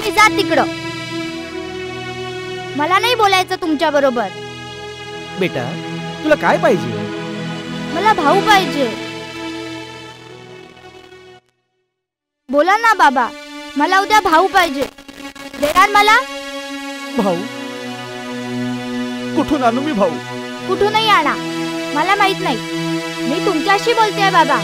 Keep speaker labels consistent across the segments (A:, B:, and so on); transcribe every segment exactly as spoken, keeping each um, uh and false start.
A: तुम्ही जा तिकडं. मला नाही बोलायचं तुमच्या बरोबर.
B: बेटा तुला काय पाहिजे?
A: मला भाऊ पाहिजे. बोला ना बाबा, मला उद्या भाऊ पाहिजे. देणार मला?
B: भाऊ? कुठून आणू मी भाऊ?
A: कुठूनही आणा, मला माहित नाही. मी तुमच्याशी बोलतेय बाबा.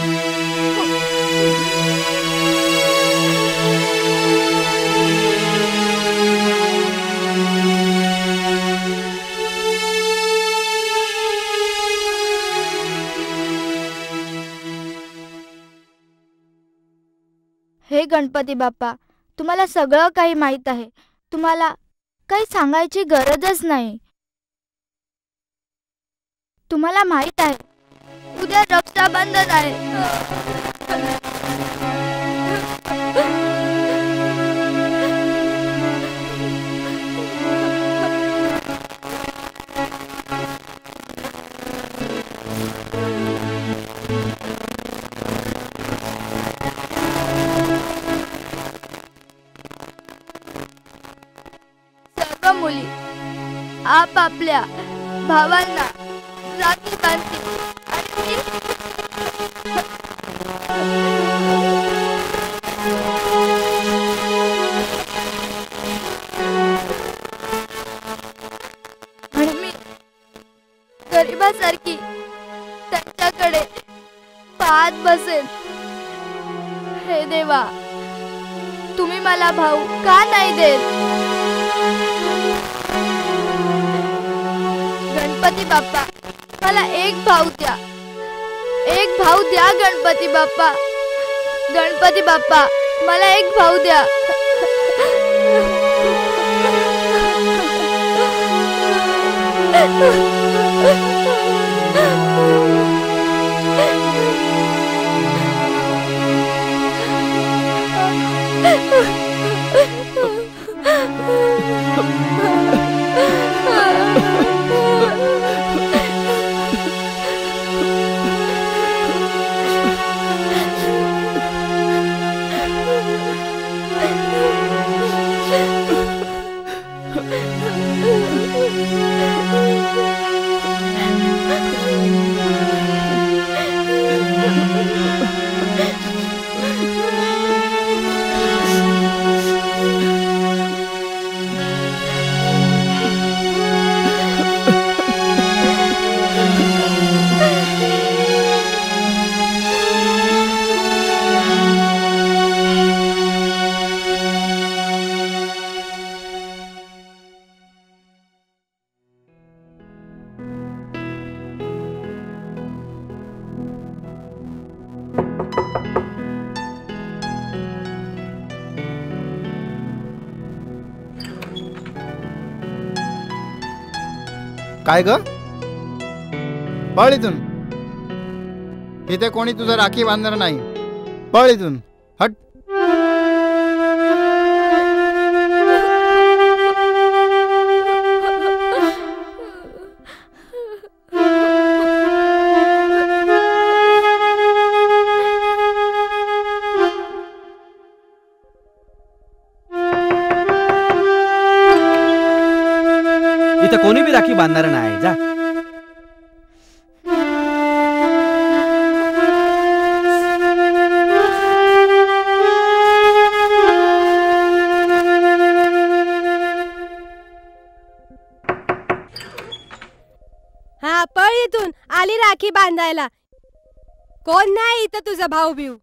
A: हे गणपती बाप्पा, तुम्हाला सगळं काही माहित आहे. तुम्हाला काही सांगायची गरजच नाही. तुम्हाला माहित आहे उद्या रक्षाबंधन आहे. सर्व मुली आपापल्या भावांना राखी बांधतील आणि मी गरिबासारखी त्यांच्याकडे पाहत बसेल. हे देवा, तुम्ही मला भाऊ का नाही देत? गणपती बाप्पा, मला एक भाऊ द्या. एक भाऊ द्या गणपती बाप्पा. गणपती बाप्पा, मला एक भाऊ द्या.
C: काय ग? पळ इथून. इथे कोणी तुझं राखी बांधणार नाही. पळ इथून, हट.
B: इथं कोणी बी राखी बांधणार नाही. जा.
D: हा, पळ इथून. आली राखी बांधायला. कोण नाही इथं तुझा भाऊ बिऊ.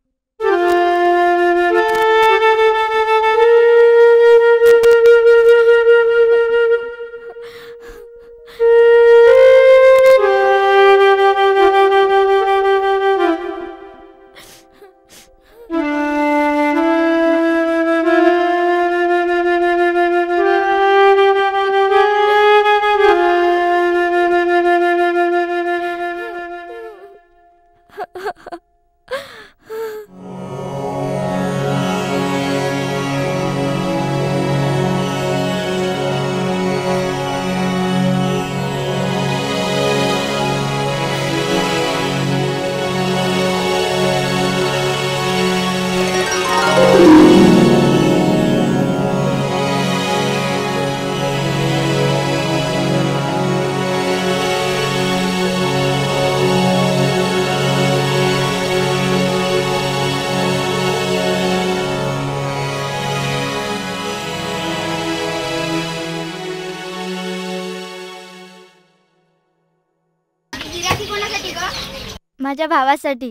A: माझ्या भावासाठी.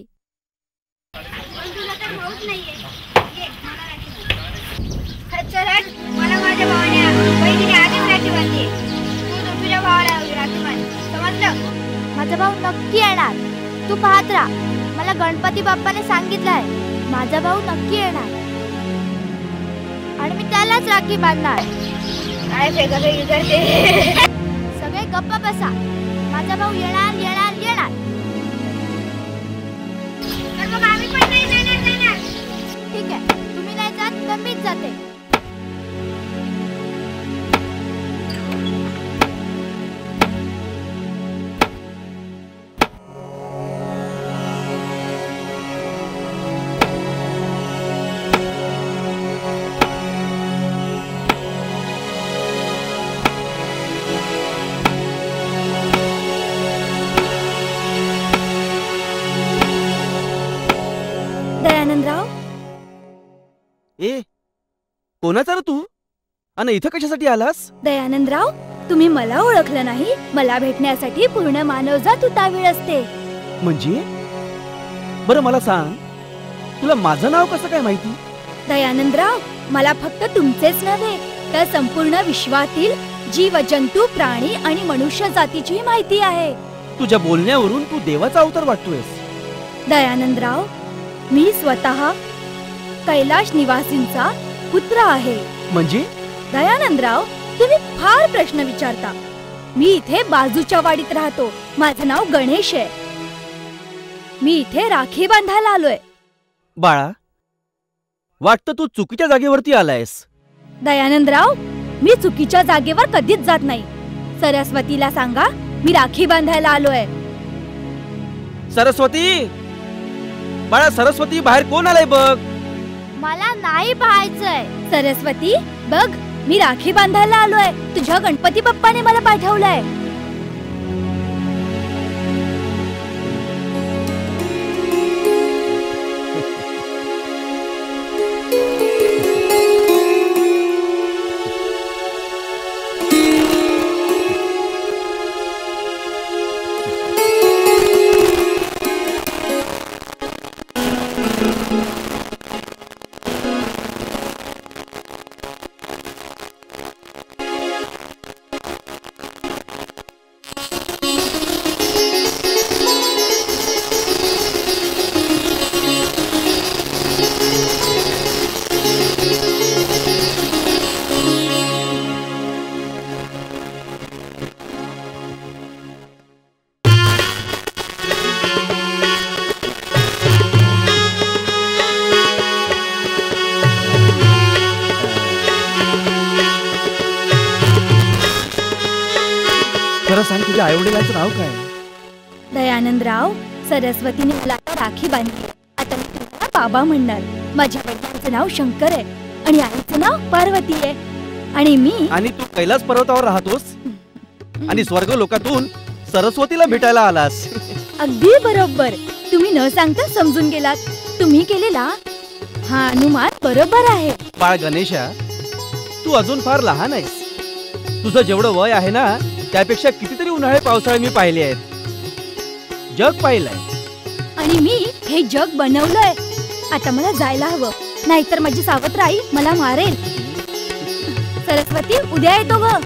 E: मला माझ्या भावाने बहिणीने आधीच राखी बांधली. तू तुझ्या भावाला राखी बांध, समजलं?
A: माझा भाऊ नक्की येणार. तू पाहत राहा. मला गणपती बाप्पाने सांगितलंय माझा भाऊ नक्की येणार आणि मी त्यालाच राखी बांधणार.
E: काय फेकाफेकी करते?
A: सगळे गप्प बसा. माझा भाऊ येणार येणार येणार.
E: तर मग आम्ही पण नाही जाणार जाणार.
A: ठीक आहे, तुम्ही नाही जात तर मीच जाते.
D: दयानंदराव,
B: ए कोणाचा रे तू? आणि इथं कशासाठी आलास?
D: दयानंदराव, तुम्ही मला ओळखलं नाही. मला भेटण्यासाठी पूर्ण मानवजात उतावीळ असते.
B: म्हणजे बरं मला सांग, तुला माझं नाव कसं काय माहिती?
D: दयानंदराव, मला फक्त तुमचेच नव्हे तर संपूर्ण विश्वातील जीव, जंतू, प्राणी आणि मनुष्य जातीची माहिती आहे.
B: तुझ्या बोलण्यावरून तू देवाचा अवतार वाटतोयस.
D: दयानंदराव, मी स्वतः कैलाश निवासींचा पुत्र आहे.
B: म्हणजे
D: दयानंदराव, तुम्ही फार प्रश्न विचारता. मी इथे बाजूच्या वाडीत राहतो. माझं नाव गणेश आहे. मी इथे राखी बांधायला आलोय.
B: बाळा, वाटतं तू चुकीच्या जागेवरती आलायस.
D: दयानंदराव, मी चुकीच्या जागेवर कधीच जात नाही. सरस्वतीला सांगा मी राखी बांधायला आलोय.
B: सरस्वती, बाळा सरस्वती, बाहेर कोण आलंय बघ.
A: मला नाही पाहायचंय.
D: सरस्वती, बघ मी राखी बांधायला आलोय. तुझ्या गणपती बाप्पाने मला पाठवलंय.
B: खरं सांग, तुझ्या आई वडिलांचं नाव काय?
D: दयानंदराव, सरस्वतीने मला आता राखी बांधली. आता मी तुम्हाला बाबा म्हणणार. माझ्या वडिलांचं नाव शंकर आहे आणि आईचं नाव पार्वती आहे. आणि मी
B: आणि तू कैलास पर्वतावर राहतोस आणि स्वर्ग लोकातून सरस्वतीला भेटायला आलास.
D: अगदी बरोबर. तुम्ही न सांगता समजून गेलात. तुम्ही केलेला हा अनुमान बरोबर आहे.
B: बाळ गणेशा, तू अजून फार लहान आहेस. तुझं जेवढं वय आहे ना, त्यापेक्षा कितीतरी उन्हाळे पावसाळे मी पाहिले आहेत. जग पाहिलंय.
D: आणि मी हे जग बनवलंय. आता मला जायला हवं, नाहीतर माझी सावत्र आई मला मारेल. सरस्वती, उद्या येतो ग.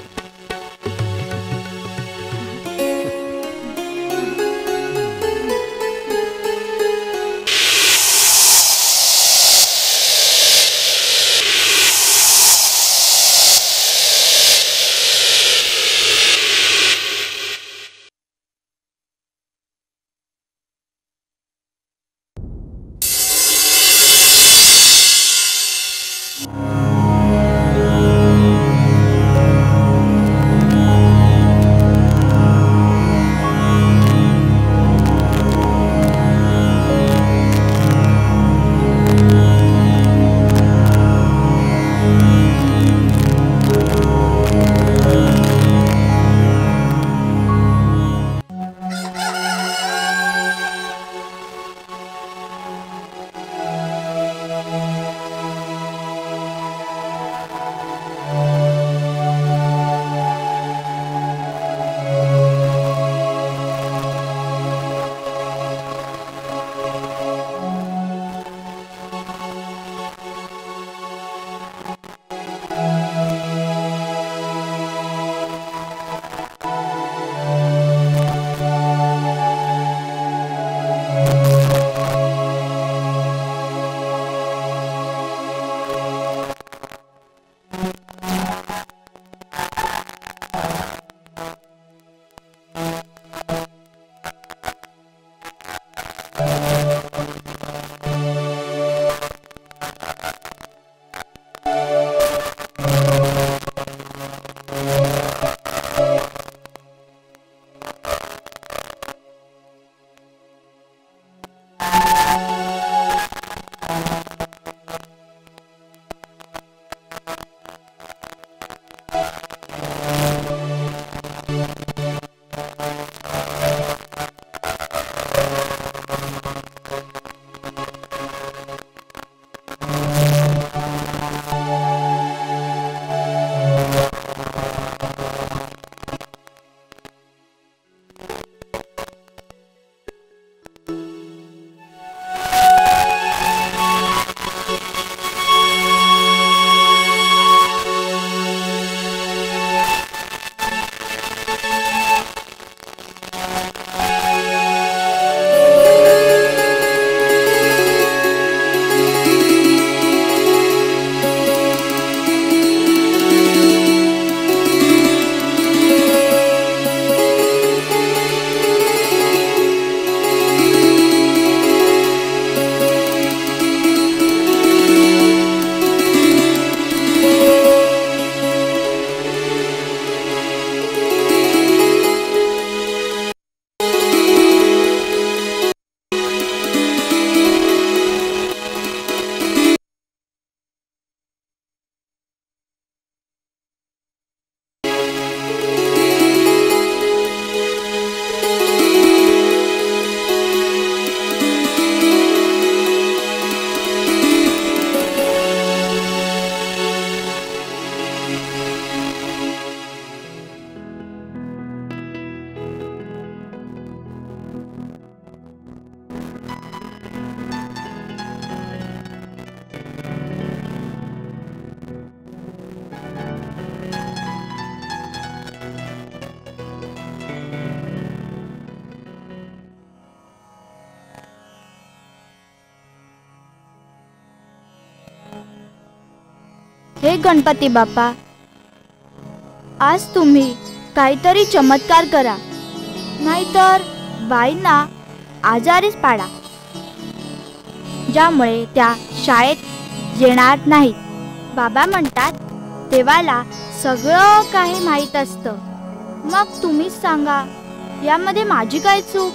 A: हे गणपती बाप्पा, आज तुम्ही काहीतरी चमत्कार करा, नाहीतर बाईंना आजारीच पाडा, ज्यामुळे त्या शाळेत येणार नाहीत. बाबा म्हणतात देवाला सगळं काही माहीत असतं. मग तुम्हीच सांगा, यामध्ये माझी काय चूक?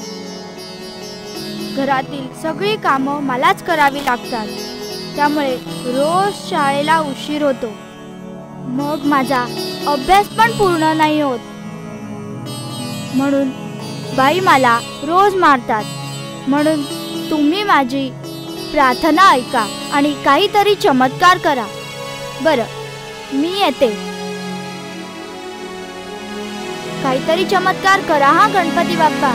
A: घरातील सगळी कामं मलाच करावी लागतात, त्यामुळे रोज शाळेला उशीर होतो. मग माझा अभ्यास पण पूर्ण नाही होत, म्हणून बाई मला रोज मारतात. म्हणून तुम्ही माझी प्रार्थना ऐका आणि काहीतरी चमत्कार करा. बरं, मी येते. काहीतरी चमत्कार करा हा गणपती बाप्पा.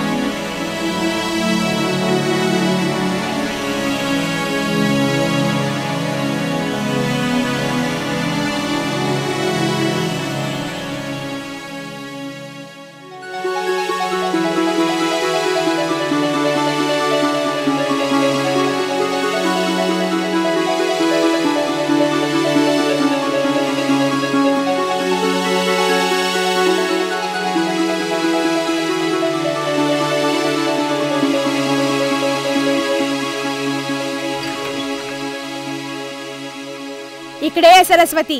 F: इकडे ये सरस्वती.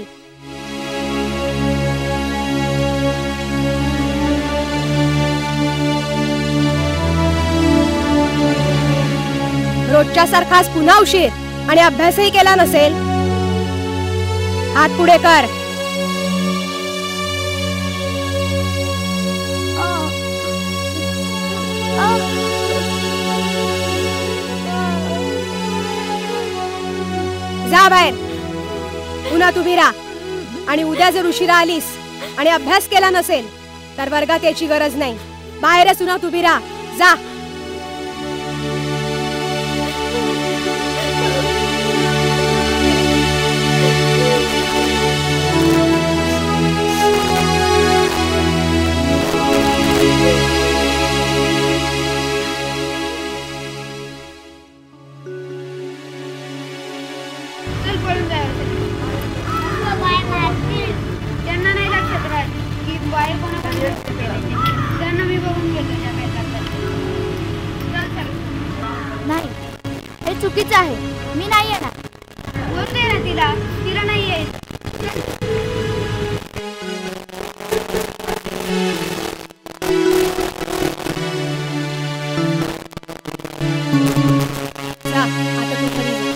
F: रोजच्या सारखाच पुन्हा उशीर आणि अभ्यासही केला नसेल. हात पुढे कर. जा बाहेर. पुन्हा उभी राहा. आणि उद्या जर उशिरा आलीस आणि अभ्यास केला नसेल तर वर्गात याची गरज नाही. बाहेरच पुन्हा उभी राहा. जा.
E: चल पळून जायचं. त्यांना नाही लक्षात राहत की बाहेर कोणाकडे त्यांना मी बघून घेतो त्या बेतात. चल चल.
A: नाही, हे चुकीचं आहे. मी नाही येणार.
E: बोल दे ना तिला. तिला नाही यायचं.
F: जा, आता तू घरी जा.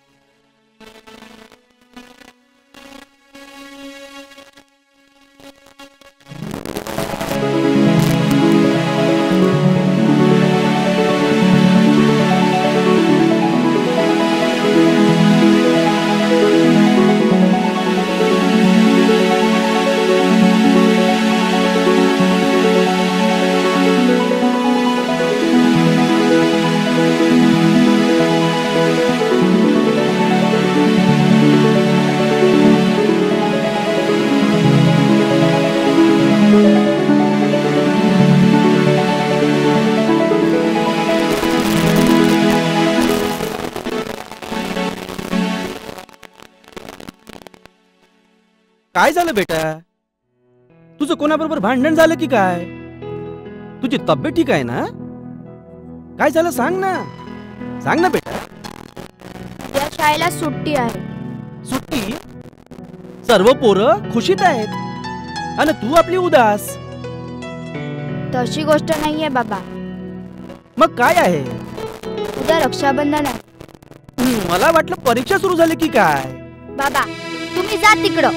B: काय झालं बेटा? तुझं कोणाबरोबर भांडण झालं की काय? तुझी तब्येत ठीक आहे ना? काय झालं सांग ना. सांग ना बेटा.
A: या शाळेला सुट्टी आहे.
B: सुट्टी? सर्व पोरं खुशीत आहेत आणि तू आपली उदास.
A: तशी गोष्ट नाहीये बाबा.
B: मग काय आहे?
A: उद्या रक्षाबंधन आहे.
B: हं, मला वाटलं परीक्षा सुरू झाली की काय.
A: बाबा, तुम्ही जा तिकडं.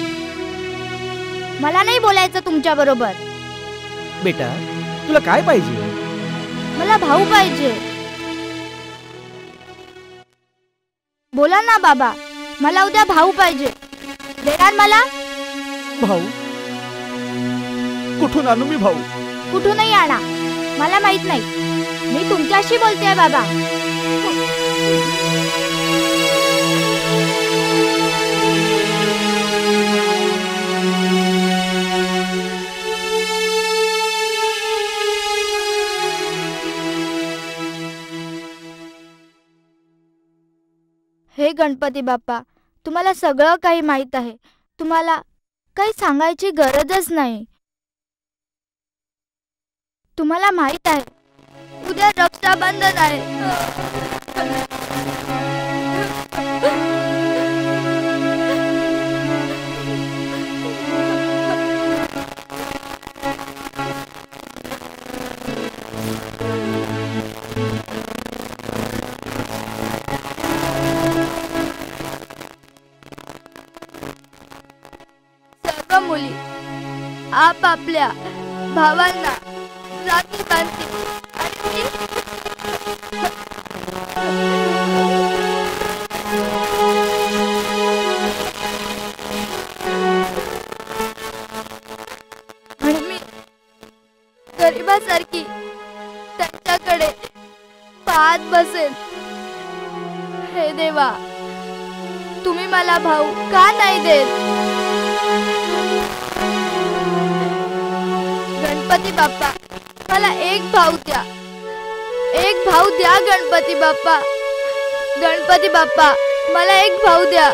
A: मला नाही बोलायचं तुमच्या बरोबर.
B: बेटा, तुला काय पाहिजे?
A: मला भाऊ पाहिजे. बोला ना बाबा. मला उद्या भाऊ पाहिजे. देणार मला?
B: भाऊ? कुठून आणू मी भाऊ?
A: कुठूनही आणा, मला माहित नाही. मी तुमच्याशी बोलतेय बाबा. हे गणपती बाप्पा, तुम्हाला सगळं काही माहीत आहे. तुम्हाला काही सांगायची गरजच नाही. तुम्हाला माहीत आहे उद्या रक्षाबंधन आहे. सर्व मुली आपापल्या भावांना राखी बांधतील आणि आणि मी गरिबासारखी त्यांच्याकडे पाहत बसेल. हे देवा, तुम्ही मला भाऊ का नाही देत? गणपती बाप्पा, मला एक भाऊ द्या, एक भाऊ द्या गणपती बाप्पा. गणपती बाप्पा, मला एक भाऊ द्या.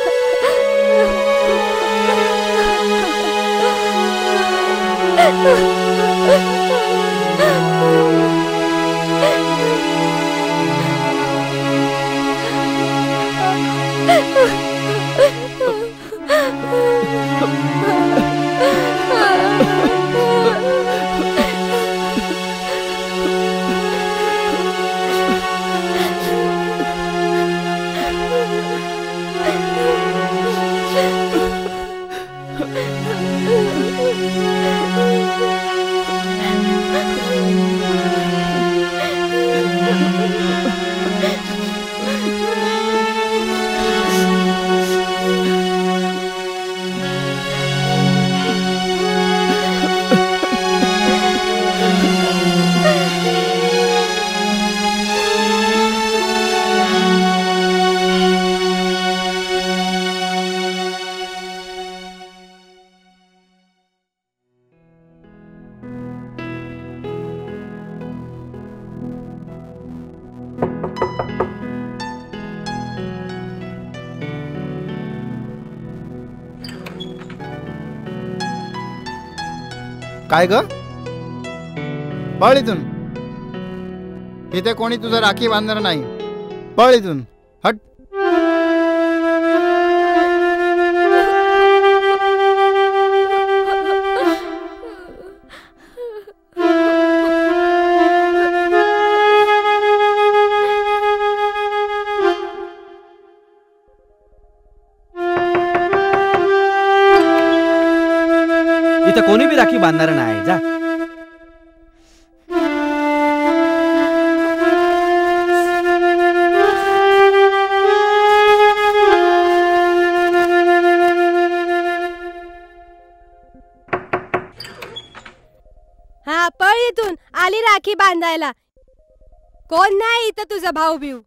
C: काय ग? पळ इथून. इथे कोणी तुझं राखी बांधणार नाही. पळ इथून, हट.
B: इथं कोणी बी राखी बांधणार नाही. जा.
F: हा, पळ इथून. आली राखी बांधायला. कोण नाही इथं तुझा भाऊ बिऊ.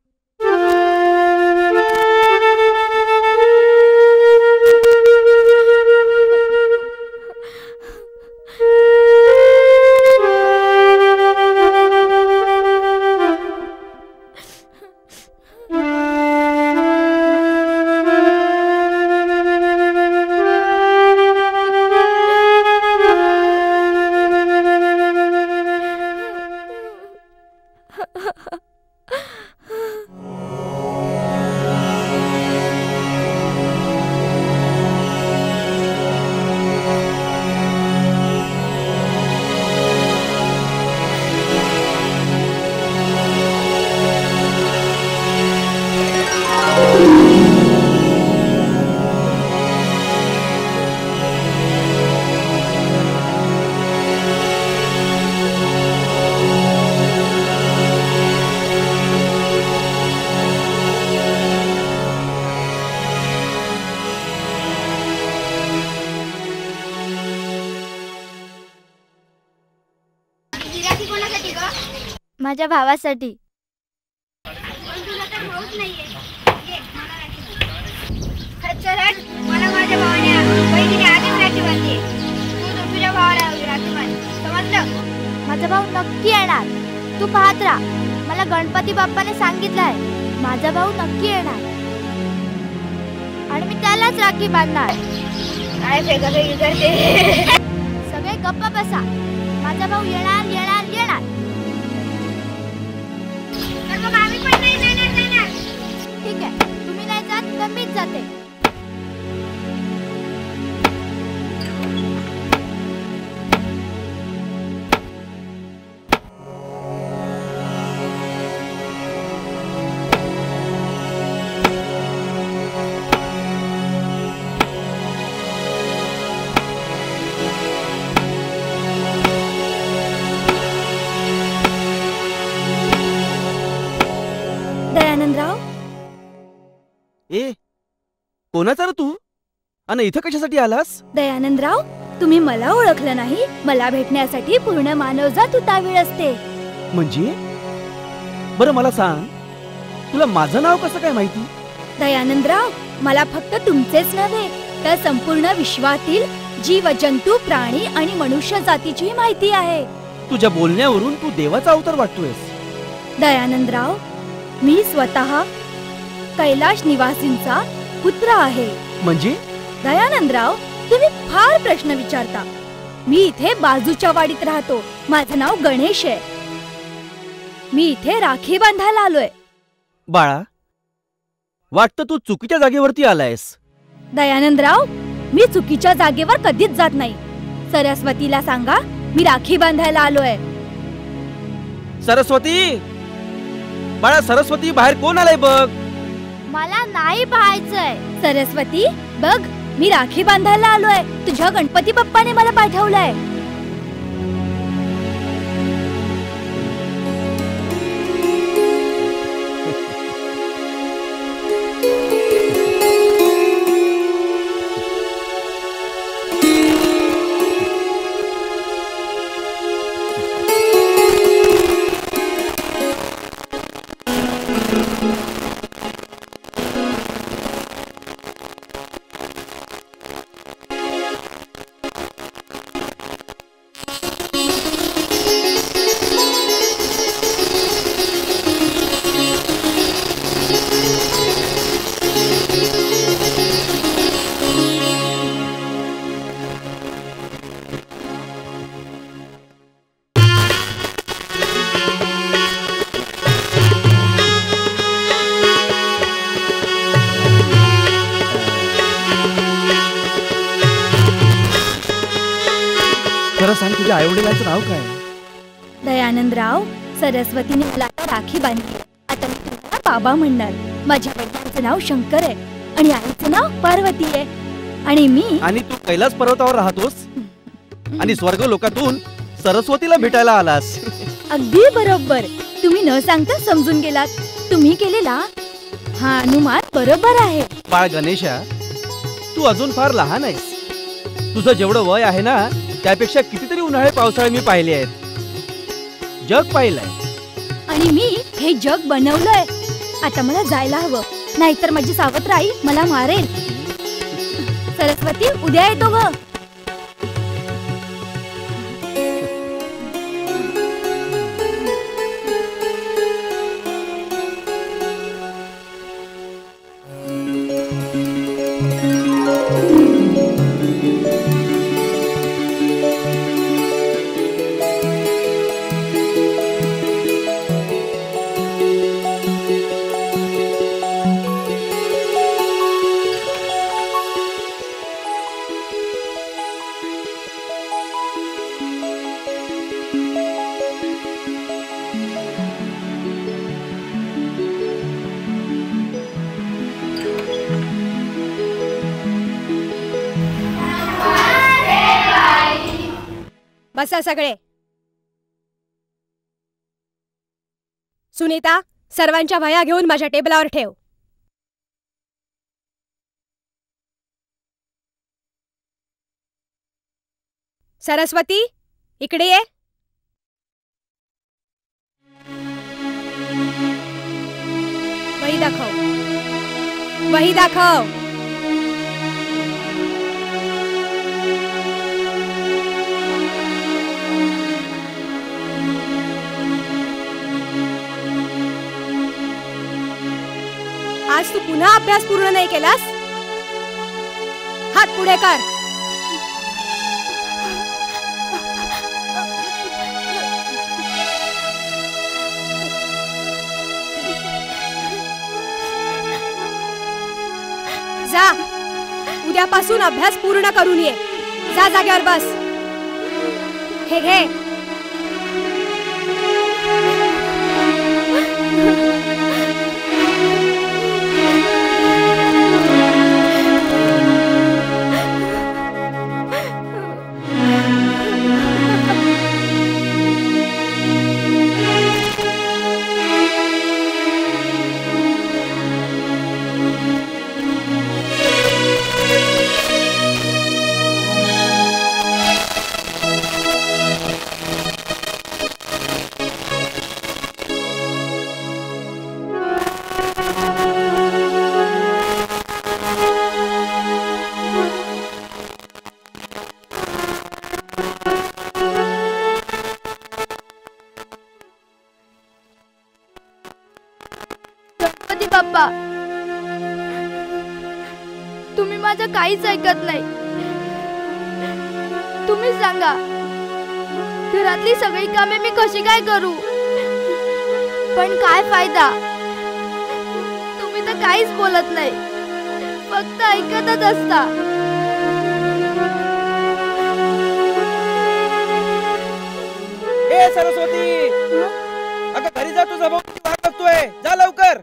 A: माझ्या भावासाठी.
E: मला माझ्या भावाने बहिणीने आधीच राखी बांधली. तू तुझ्या भावाला राखी बांध, समजलं?
A: माझा भाऊ नक्की येणार. तू पाहत राहा. मला गणपती बाप्पाने सांगितलंय माझा भाऊ नक्की येणार. आणि मी त्यालाच राखी बांधणार.
E: काय फेकाफेकी करते?
A: सगळे गप्प बसा. माझा भाऊ येणार येणार येणार.
E: तर मग आम्ही पण नाही जाणार जाणार.
A: ठीक आहे, तुम्ही नाही जात तर मीच जाते.
D: दयानंदराव,
B: ए कोणाचा रे तू? आणि इथं कशासाठी आलास?
D: दयानंदराव, तुम्ही मला ओळखलं नाही. मला भेटण्यासाठी पूर्ण मानवजात उतावीळ असते.
B: म्हणजे बरं मला सांग, तुला माझं नाव कसं काय माहिती?
D: दयानंदराव, मला फक्त तुमचेच नव्हे तर संपूर्ण विश्वातील जीव, जंतू, प्राणी आणि मनुष्य जातीची माहिती आहे.
B: तुझ्या बोलण्यावरून तू देवाचा अवतार वाटतोयस.
D: दयानंदराव, मी स्वतः कैलाश निवासींचा पुत्र आहे.
B: म्हणजे
D: दयानंदराव, तुम्ही फार प्रश्न विचारता. मी इथे बाजूच्या वाडीत राहतो. माझं नाव गणेश आहे. मी इथे राखी बांधायला आलोय.
B: बाळा, वाटतं तू चुकीच्या जागेवरती आलायस.
D: दयानंदराव, मी चुकीच्या जागेवर कधीच जात नाही. सरस्वतीला सांगा मी राखी बांधायला आलोय.
B: सरस्वती, बाळा सरस्वती, बाहेर कोण आलाय बघ.
A: मला नाही पाहायचंय.
D: सरस्वती बघ, मी राखी बांधायला आलोय. तुझ्या गणपती बाप्पाने मला पाठवलंय.
B: खरं सांग, तुझ्या आई वडिलांचं नाव काय?
D: दयानंदराव, सरस्वतीने मला आता राखी बांधली. आता मी तुम्हाला बाबा म्हणणार. माझ्या वडिलांचं नाव शंकर आहे आणि आईचं नाव पार्वती आहे. आणि मी
B: आणि तू कैलास पर्वतावर राहतोस आणि स्वर्ग लोकातून सरस्वतीला भेटायला आलास.
D: अगदी बरोबर. तुम्ही न सांगता समजून गेलात. तुम्ही केलेला हा अनुमान बरोबर आहे.
B: बाळ गणेशा, तू अजून फार लहान आहेस. तुझं जेवढं वय आहे ना, त्यापेक्षा कितीतरी उन्हाळे पावसाळे मी पाहिले आहेत. जग पाहिलंय.
D: आणि मी हे जग बनवलंय. आता मला जायला हवं, नाहीतर माझी सावत्र मला मारेल. सरस्वती, उद्या येतो ग.
F: बसा सगळे. सुनीता, सर्वांच्या वह्या घेऊन माझ्या टेबलावर ठेव. सरस्वती, इकडे ये. वही दाखव. वही दाखव. आज तू पुन्हा अभ्यास पूर्ण नाही केलास? हात पुढे कर. जा, उद्यापासून अभ्यास पूर्ण करून ये. जा जागेवर बस. हे घे.
A: बाप्पा, तुम्ही माझं काहीच ऐकत नाही. तुम्ही सांगा, घरातली सगळी कामे मी कशी काय करू? पण काय फायदा? तुम्ही तर काहीच बोलत नाही, फक्त ऐकतच असता.
B: ए सरस्वती, अगं घरी जा, तुझा भाऊ वाट बघतोय. जा लवकर.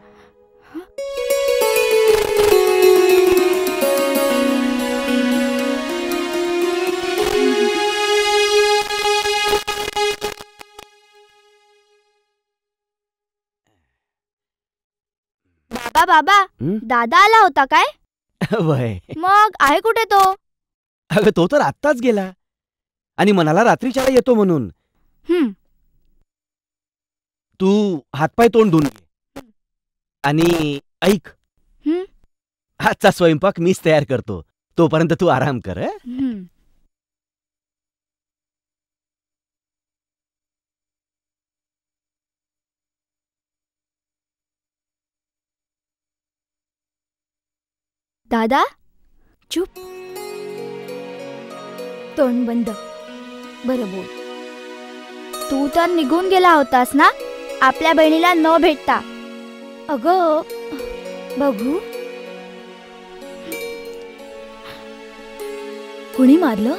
A: बाबा बाबा, दादा आला होता काय?
B: वय,
A: मग आहे कुठे तो?
B: अगं तो तर आत्ताच गेला आणि म्हणाला रात्रीच्या येतो म्हणून.
A: हम्म.
B: तू हातपाय तोंड धुवून घे आणि ऐक,
A: हम्म.
B: आजचा स्वयंपाक मीच तयार करतो. तोपर्यंत तू आराम कर. हं?
A: हम्म. दादा,
D: चुप. तोंड बंद. बरं बोल.
A: तू तर निघून गेला होतास ना आपल्या बहिणीला न भेटता.
D: अगं बघू, कुणी मारलं?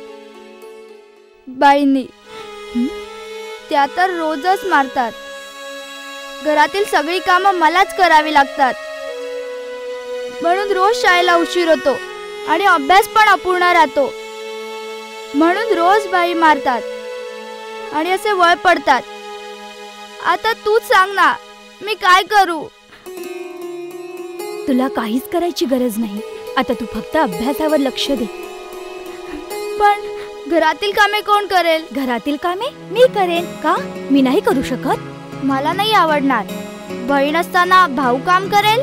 A: बाईंनी. त्या तर रोजच मारतात. घरातील सगळी कामं मलाच करावी लागतात, म्हणून रोज शाळेला उशीर होतो आणि अभ्यास पण अपूर्ण राहतो. म्हणून रोज बाई मारतात आणि असे वळ पडतात. आता तूच सांग ना, मी काय करू?
D: तुला काहीच करायची गरज नाही. आता तू फक्त अभ्यासावर लक्ष दे.
A: पण घरातील कामे कोण करेल?
D: घरातील कामे मी करेन. का मी नाही करू शकत?
A: मला नाही आवडणार. बहीण असताना भाऊ काम करेल.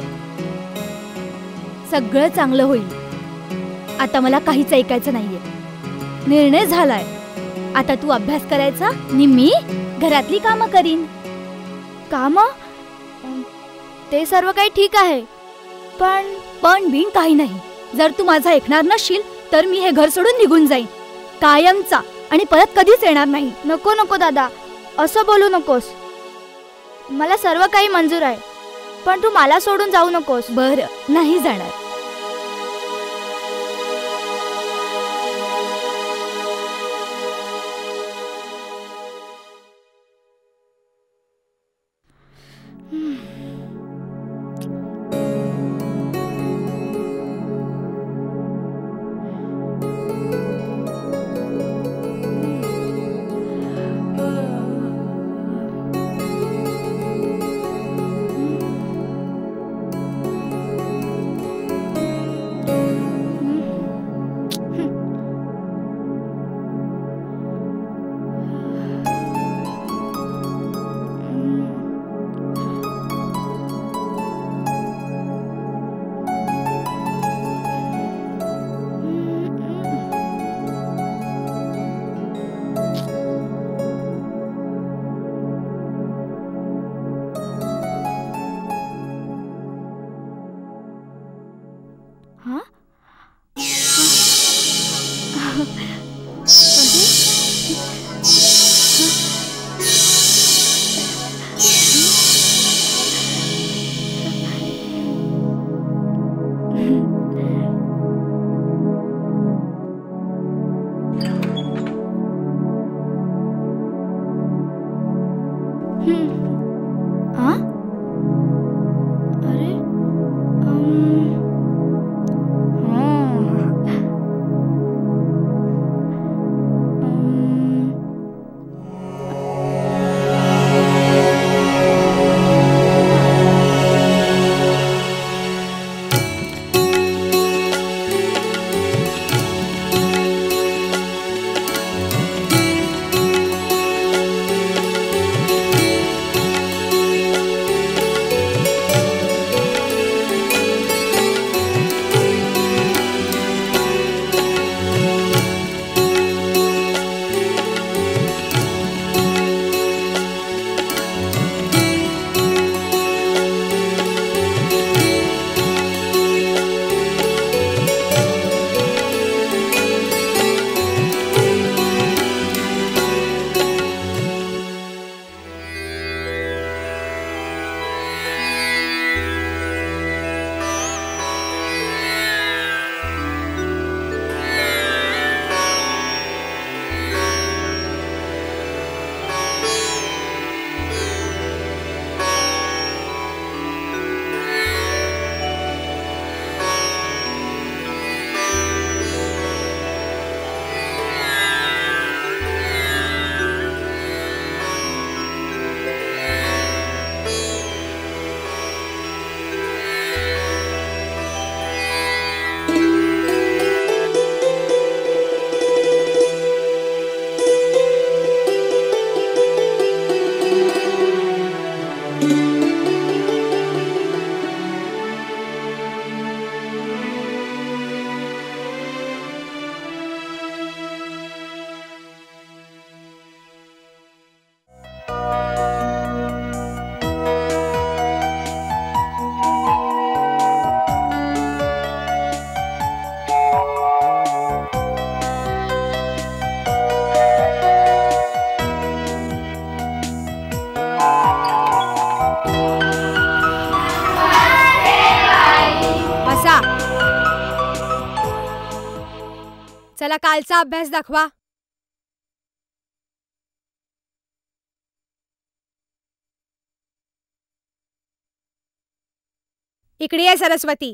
D: सगळं चांगलं होईल. आता मला काहीच ऐकायचं नाहीये. निर्णय झालाय. आता तू अभ्यास करायचा आणि मी घरातली कामं करीन.
A: काम? ते सर्व काही ठीक आहे, पण
D: पण बिन काही नाही. जर तू माझं ऐकणार नसशील तर मी हे घर सोडून निघून जाईन, कायमचा, आणि परत कधीच येणार नाही.
A: नको नको दादा, असं बोलू नकोस. मला सर्व काही मंजूर आहे, पण तू मला सोडून जाऊ नकोस.
D: बरं, नाही जाणार.
A: हाँ? अरे अम, हाँ. अम,
F: बसा. चला कालचा अभ्यास दाखवा. इकडे ये सरस्वती.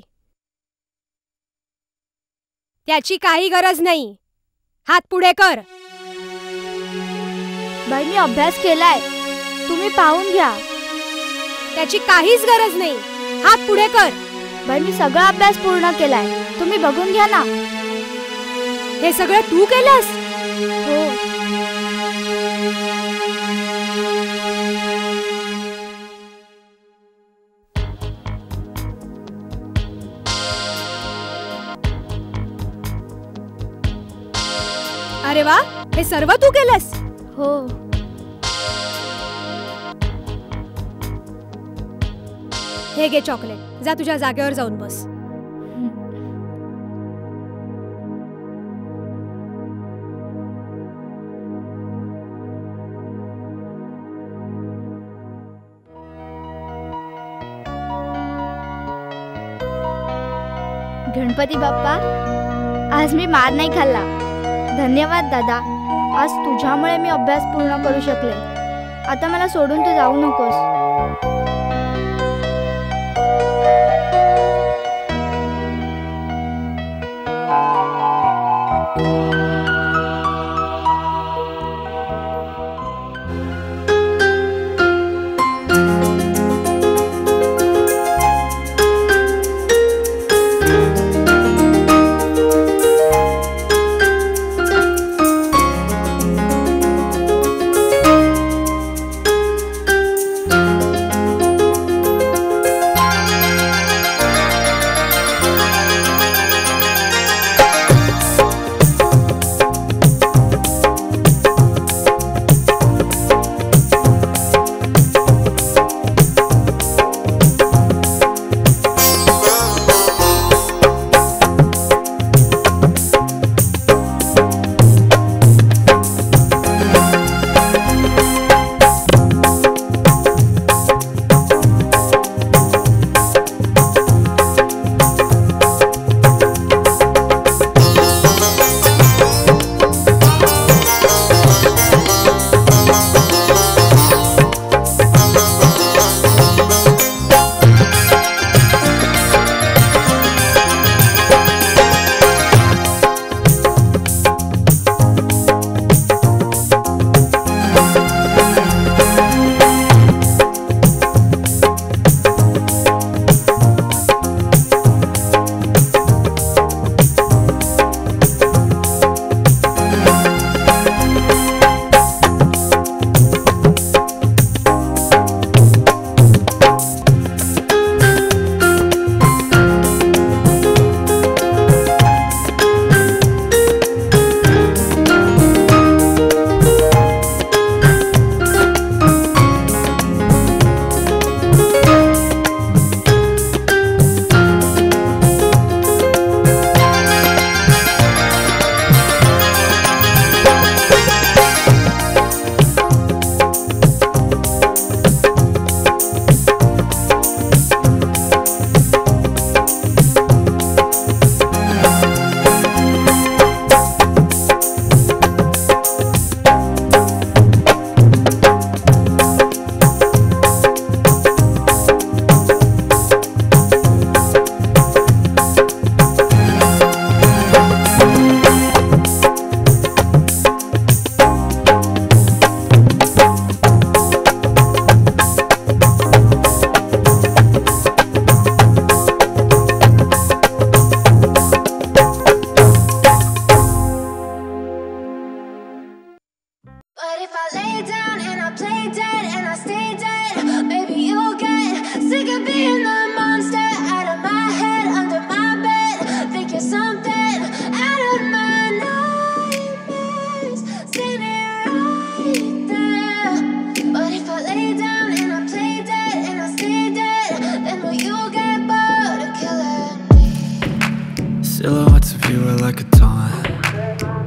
F: त्याची काही गरज नाही. हात पुढे कर.
A: बाई मी अभ्यास केलाय, तुम्ही पाहून घ्या.
F: त्याची काहीच गरज नाही. हात पुढे कर.
A: बाई मी सगळा अभ्यास पूर्ण केलाय, तुम्ही बघून घ्या ना.
F: हे सगळं तू केलंस?
A: हो.
F: अरे वा, हे सर्व तू केलंस?
A: हो.
F: हे घे चॉकलेट. जा तुझ्या जागेवर जाऊन बस.
A: गणपती बाप्पा, आज मी मार नाही खाल्ला. धन्यवाद दादा, आज तुझ्यामुळे मी अभ्यास पूर्ण करू शकले. आता मला सोडून तू जाऊ नकोस.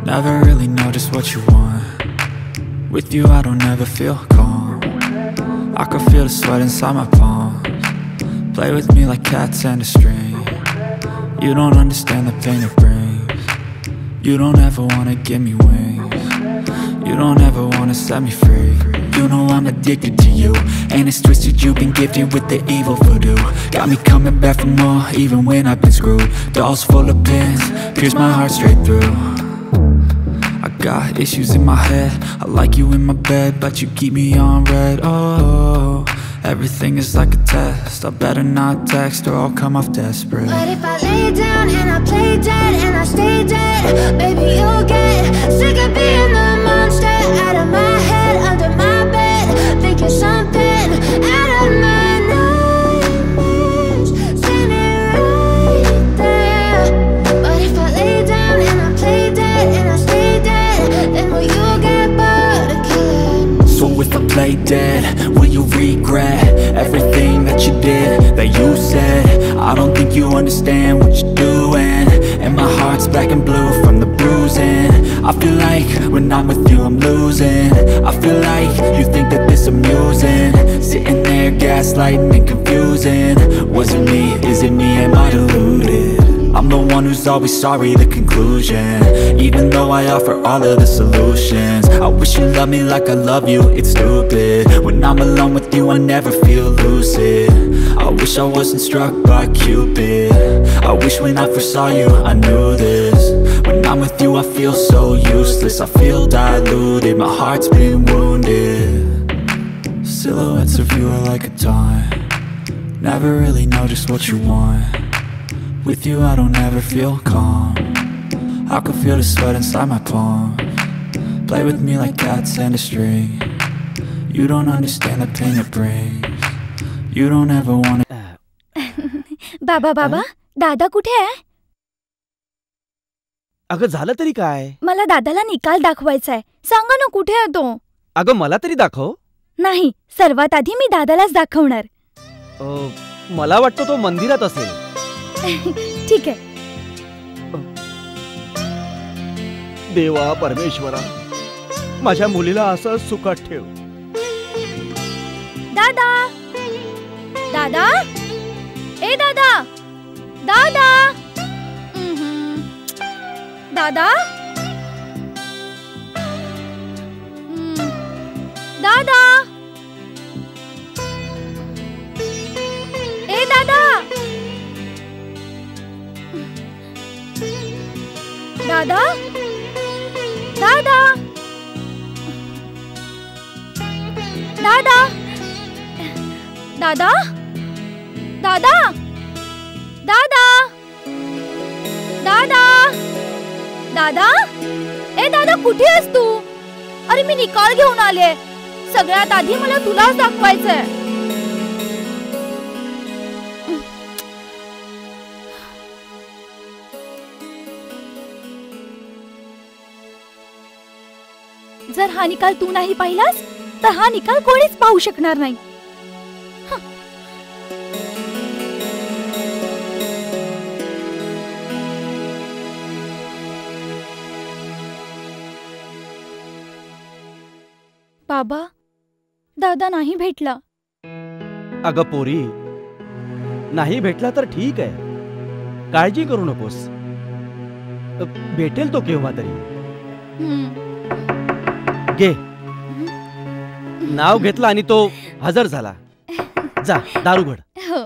G: Never really know just what you want. With you I don't ever feel calm. I can feel the sweat inside my palms. Play with me like cats and a string. You don't understand the pain it brings. You don't ever wanna give me wings. You don't ever wanna set me free. You know I'm addicted to you, and it's twisted, you've been gifted with the evil voodoo. Got me coming back for more, even when I've been screwed. Dolls full of pins, pierce my heart straight through. I got issues in my head, I like you in my bed, but you keep me on red. Oh, everything is like a test, I better not text or I'll come off desperate.
H: But if I lay down and I play dead and I stay dead, baby you'll get sick of being the monster out of my head, under my bed, thinking something out of my nightmares, standing right there. But if I lay down and I play dead and I stay dead, then will you get bored of killing?
G: So if I play dead, will you regret everything that you did, that you said? I don't think you understand what you're doing, and my heart's black and blue from the bruising. I feel like when I'm with you I'm losing. I feel like you think that this amusing, sitting there gaslighting and confusing. Was it me? Is it me? Am I deluded? I'm the one who's always sorry, the conclusion, even though I offer all of the solutions. I wish you loved me like I love you, it's stupid. When I'm alone with you I never feel lucid. I wish I wasn't struck by Cupid. I wish when I first saw you I knew this. When I'm with you I feel so useless, I feel diluted, my heart's been wounded. Silhouettes of you are like a taunt. Never really know just what you want. With you I don't ever feel calm. I can feel the sweat inside my palms. Play with me like cats and a string. You don't understand the pain it brings. You don't ever wanna.
D: बाबा बाबा, दादा कुठे आहे?
B: अगं झालं तरी काय?
D: मला दादाला निकाल दाखवायचा आहे. सांगा ना कुठे आहे तो?
B: अगं मला तरी दाखव.
D: नाही, सर्वात आधी मी दादालाच दाखवणार.
B: अ, मला वाटतं तो मंदिरात असेल.
D: ठीक आहे.
B: देवा परमेश्वरा, माझ्या मुलीला असं सुखात ठेव.
D: दादा, दादा, ए दादा, दादा, हम्म. दादा, हम्म. दादा, ए दादा, दादा, दादा, दादा, दादा, दादा, दादा, दादा, दादा, ए दादा कुठे आहेस तू? अरे मी निकाल घेऊन आले. सगळ्यात आधी मला तुलाच दाखवायचंय. जर हा निकाल तू नाही पाहिलास तर हा निकाल कोणीच पाहू शकणार नाही. बाबा, दादा नाही भेटला.
B: अगं पोरी, नाही भेटला तर ठीक आहे, काळजी करू नकोस. भेटेल तो केव्हा तरी. घे, नाव घेतलं आणि तो हजर झाला. जा दारू घड.
D: हो.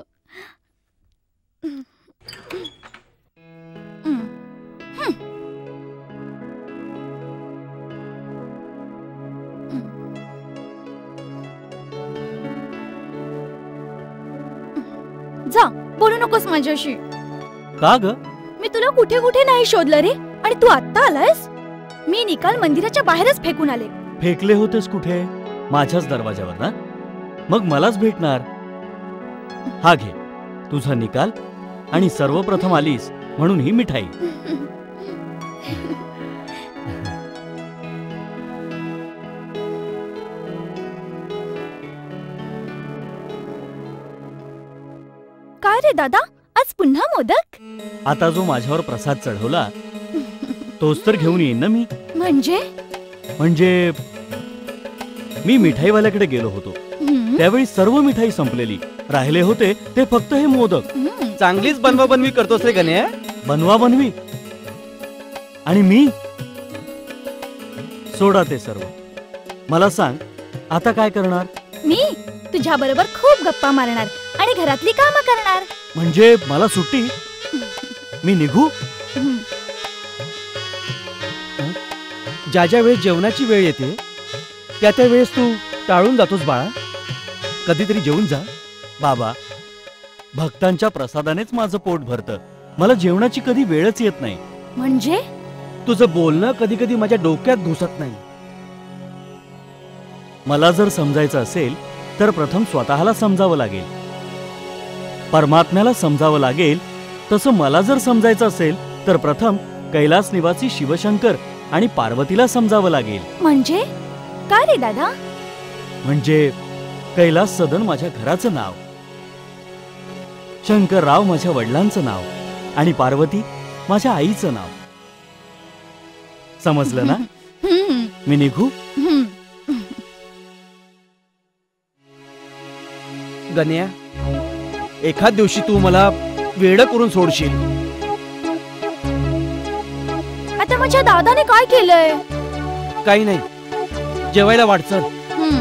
D: जा, बोलू नकोस माझ्याशी.
B: का ग?
D: मी तुला कुठे कुठे नाही शोधलं रे, आणि तू आत्ता आलायस. मी निकाल मंदिराच्या बाहेरच फेकून आले.
I: फेकले होतेस कुठे? माझ्याच दरवाजावर ना. मग मलाच भेटणार. हा घे तुझा निकाल, आणि सर्वप्रथम आलीस म्हणून ही मिठाई.
D: काय रे दादा, आज पुन्हा मोदक?
I: आता जो माझ्यावर प्रसाद चढवला तोच तर घेऊन येईन ना मी.
D: म्हणजे
I: म्हणजे मी मिठाईवाल्याकडे गेलो होतो.
D: हं,
I: त्यावेळी सर्व मिठाई संपलेली. राहिले होते ते फक्त हे मोदक.
D: हं.
B: चांगलीच बनवा बनवी करतोस रे गण्या.
I: बनवा बनवी. आणि मी सोडा ते सर्व. मला सांग, आता काय करणार?
D: मी तुझ्या बरोबर खूप गप्पा मारणार आणि घरातली कामं करणार.
I: म्हणजे मला सुट्टी? मी निघू?
D: हं.
B: ज्या ज्या वेळेस जेवणाची वेळ येते त्या त्या वेळेस तू टाळून जातोस बाळा. कधीतरी जेवून जा.
I: बाबा, भक्तांच्या प्रसादानेच माझं पोट भरतं. मला जेवणाची कधी वेळच येत नाही.
D: म्हणजे
B: तुझं बोलणं कधी कधी माझ्या डोक्यात घुसत नाही.
I: मला जर समजायचं असेल तर प्रथम स्वतःला समजावं लागेल. परमात्म्याला समजावं लागेल. तसं मला जर समजायचं असेल तर प्रथम कैलास निवासी शिवशंकर आणि पार्वतीला समजावं लागेल.
D: म्हणजे काय रे दादा?
I: म्हणजे कैलास सदन माझ्या घराचं नाव, शंकरराव माझ्या वडिलांचं नाव आणि पार्वती माझ्या आईचं नाव. समजलं ना?
D: हं,
I: मी निघू?
D: हं.
B: गण्या, एखाद दिवशी तू मला वेडं करून सोडशील.
D: आता माझ्या दादाने काय केलंय?
B: काही नाही, जेवायला वाटचं.
D: हं.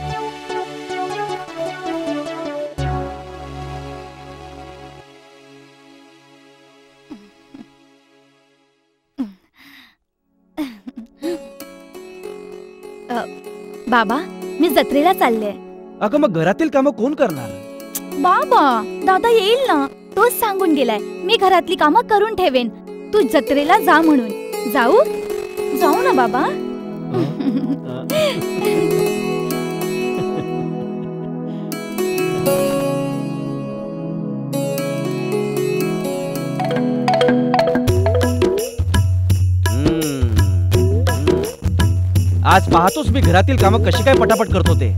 D: अ, बाबा, मी जत्रेला चालले.
B: अगं मग घरातील कामं कोण करणार?
D: बाबा, दादा येईल ना. तोच सांगून गेलाय मी घरातली कामं करून ठेवेन, तू जत्रेला जा म्हणून. जाऊ जाऊ ना बाबा.
B: आज पाहतोस मी घरातील कामं कशी काय पटापट करतो ते.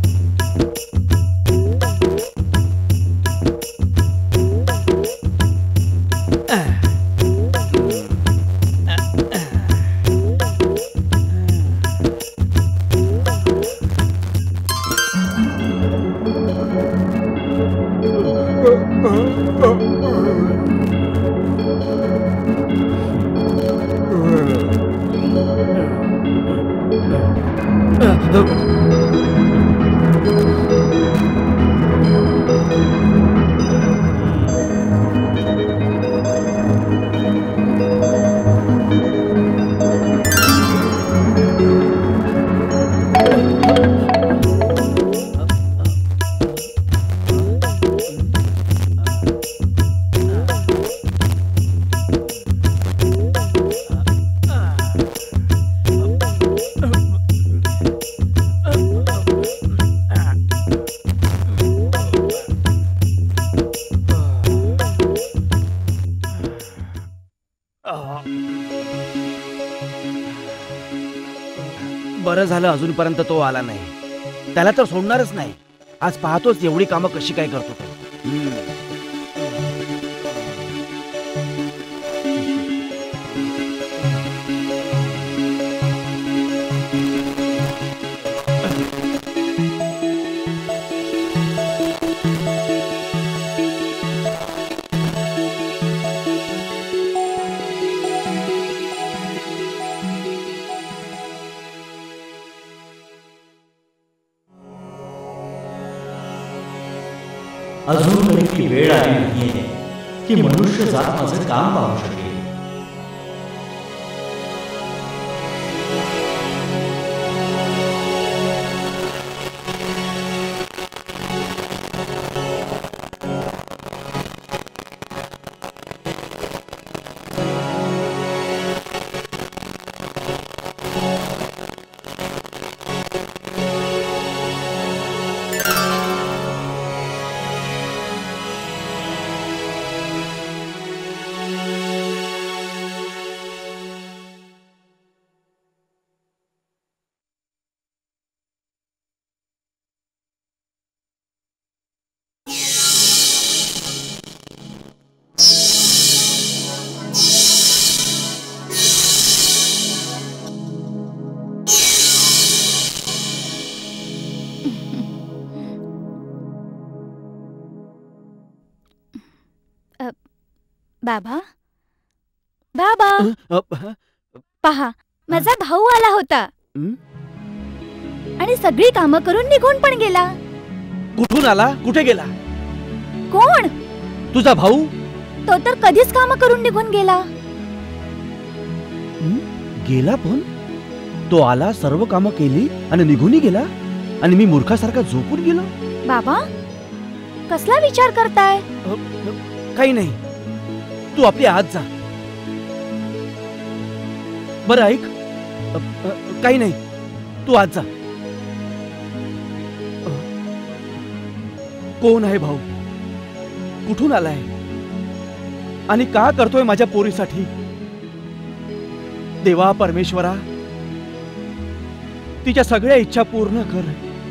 B: बरं झालं अजूनपर्यंत तो आला नाही. त्याला तर सोडणारच नाही. आज पाहतोच एवढी कामं कशी काय करतो तो.
I: अजून तरी ती वेळ आली नाहीये की मनुष्य जात माझं काम पाहू शकेल.
D: बाबा बाबा
B: अ, अ,
D: पहा, माझा भाऊ आला होता
B: हं?
D: आणि सगळी कामं करून निघून पण गेला.
B: कुठून आला? कुठे गेला?
D: कोण?
B: तुझा भाऊ.
D: तो तर कधीच कामं करून निघून गेला.
B: हं? गेला पण? तो आला, सर्व कामं केली आणि निघूनही गेला, आणि मी मूर्खासारखा झोपून गेलो.
D: बाबा, कसला विचार करताय?
B: अ, अ, काही नाही, तू आपली आत जा. बरं ऐक, अ, अ, काही नाही, तू आत जा. अ, कोण आहे भाऊ? कुठून आलाय आणि का करतोय माझ्या पोरीसाठी? देवा परमेश्वरा, तिच्या सगळ्या इच्छा पूर्ण कर.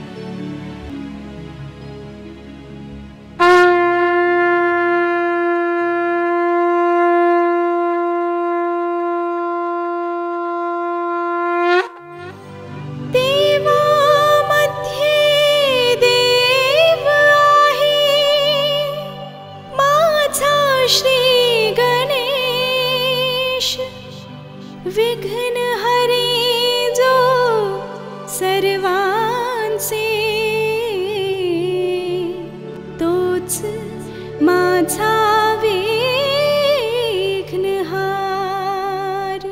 H: विघ्न हरी जो सर्वांचे, तोच माझा विघ्नहार.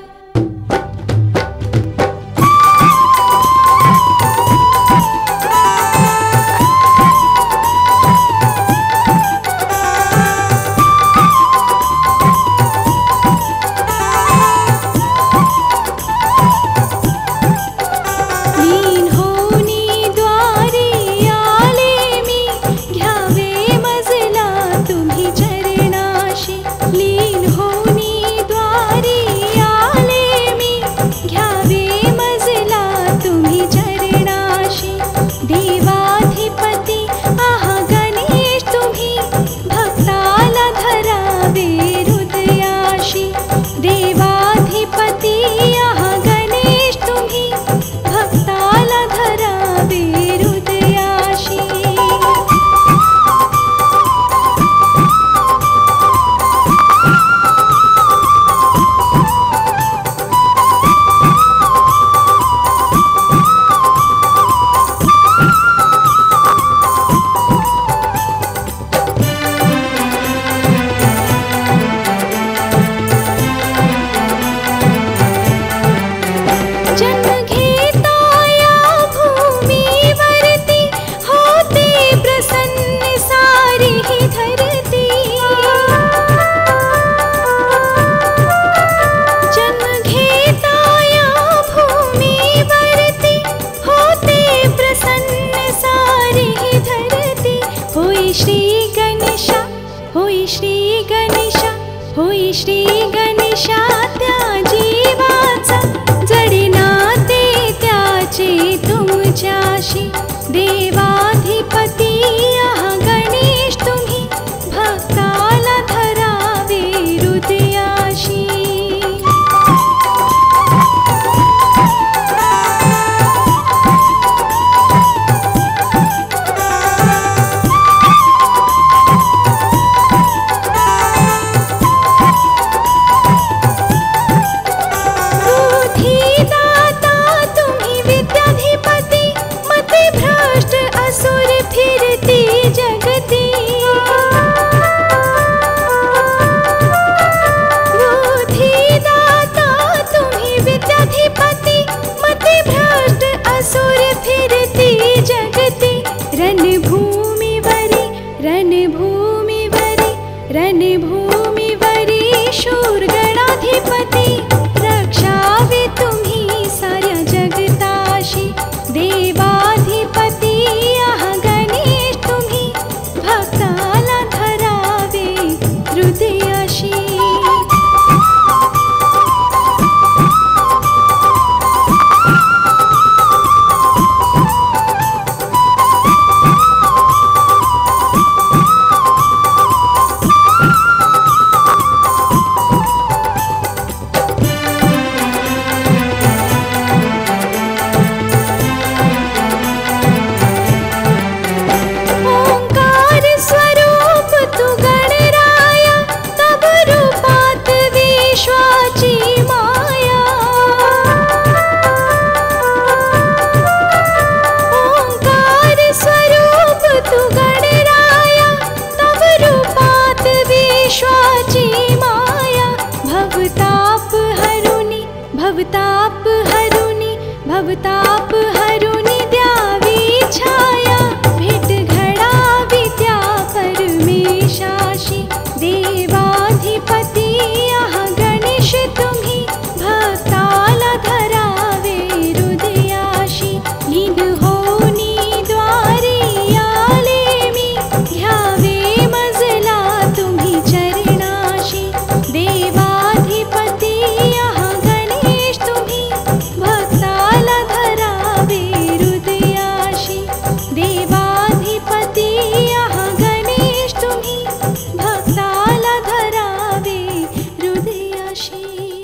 H: भवताप हरुनी भवताप हरुनी द्यावी छाया भेट घडावी त्या परमेशाशी देवाधिपती आहा गणेश तुम्ही भक्ताला धरावे हृदयाशी लीन होनी द्वारी आले मी घ्यावे मजला तुम्ही चरणाशी देवाधिपती आहा गणेश तुम्ही भक्ताला धरावे हृदयाशी देवाधिपती आहा गणेश तुम्ही भक्ताला धरावे हृदयाशी.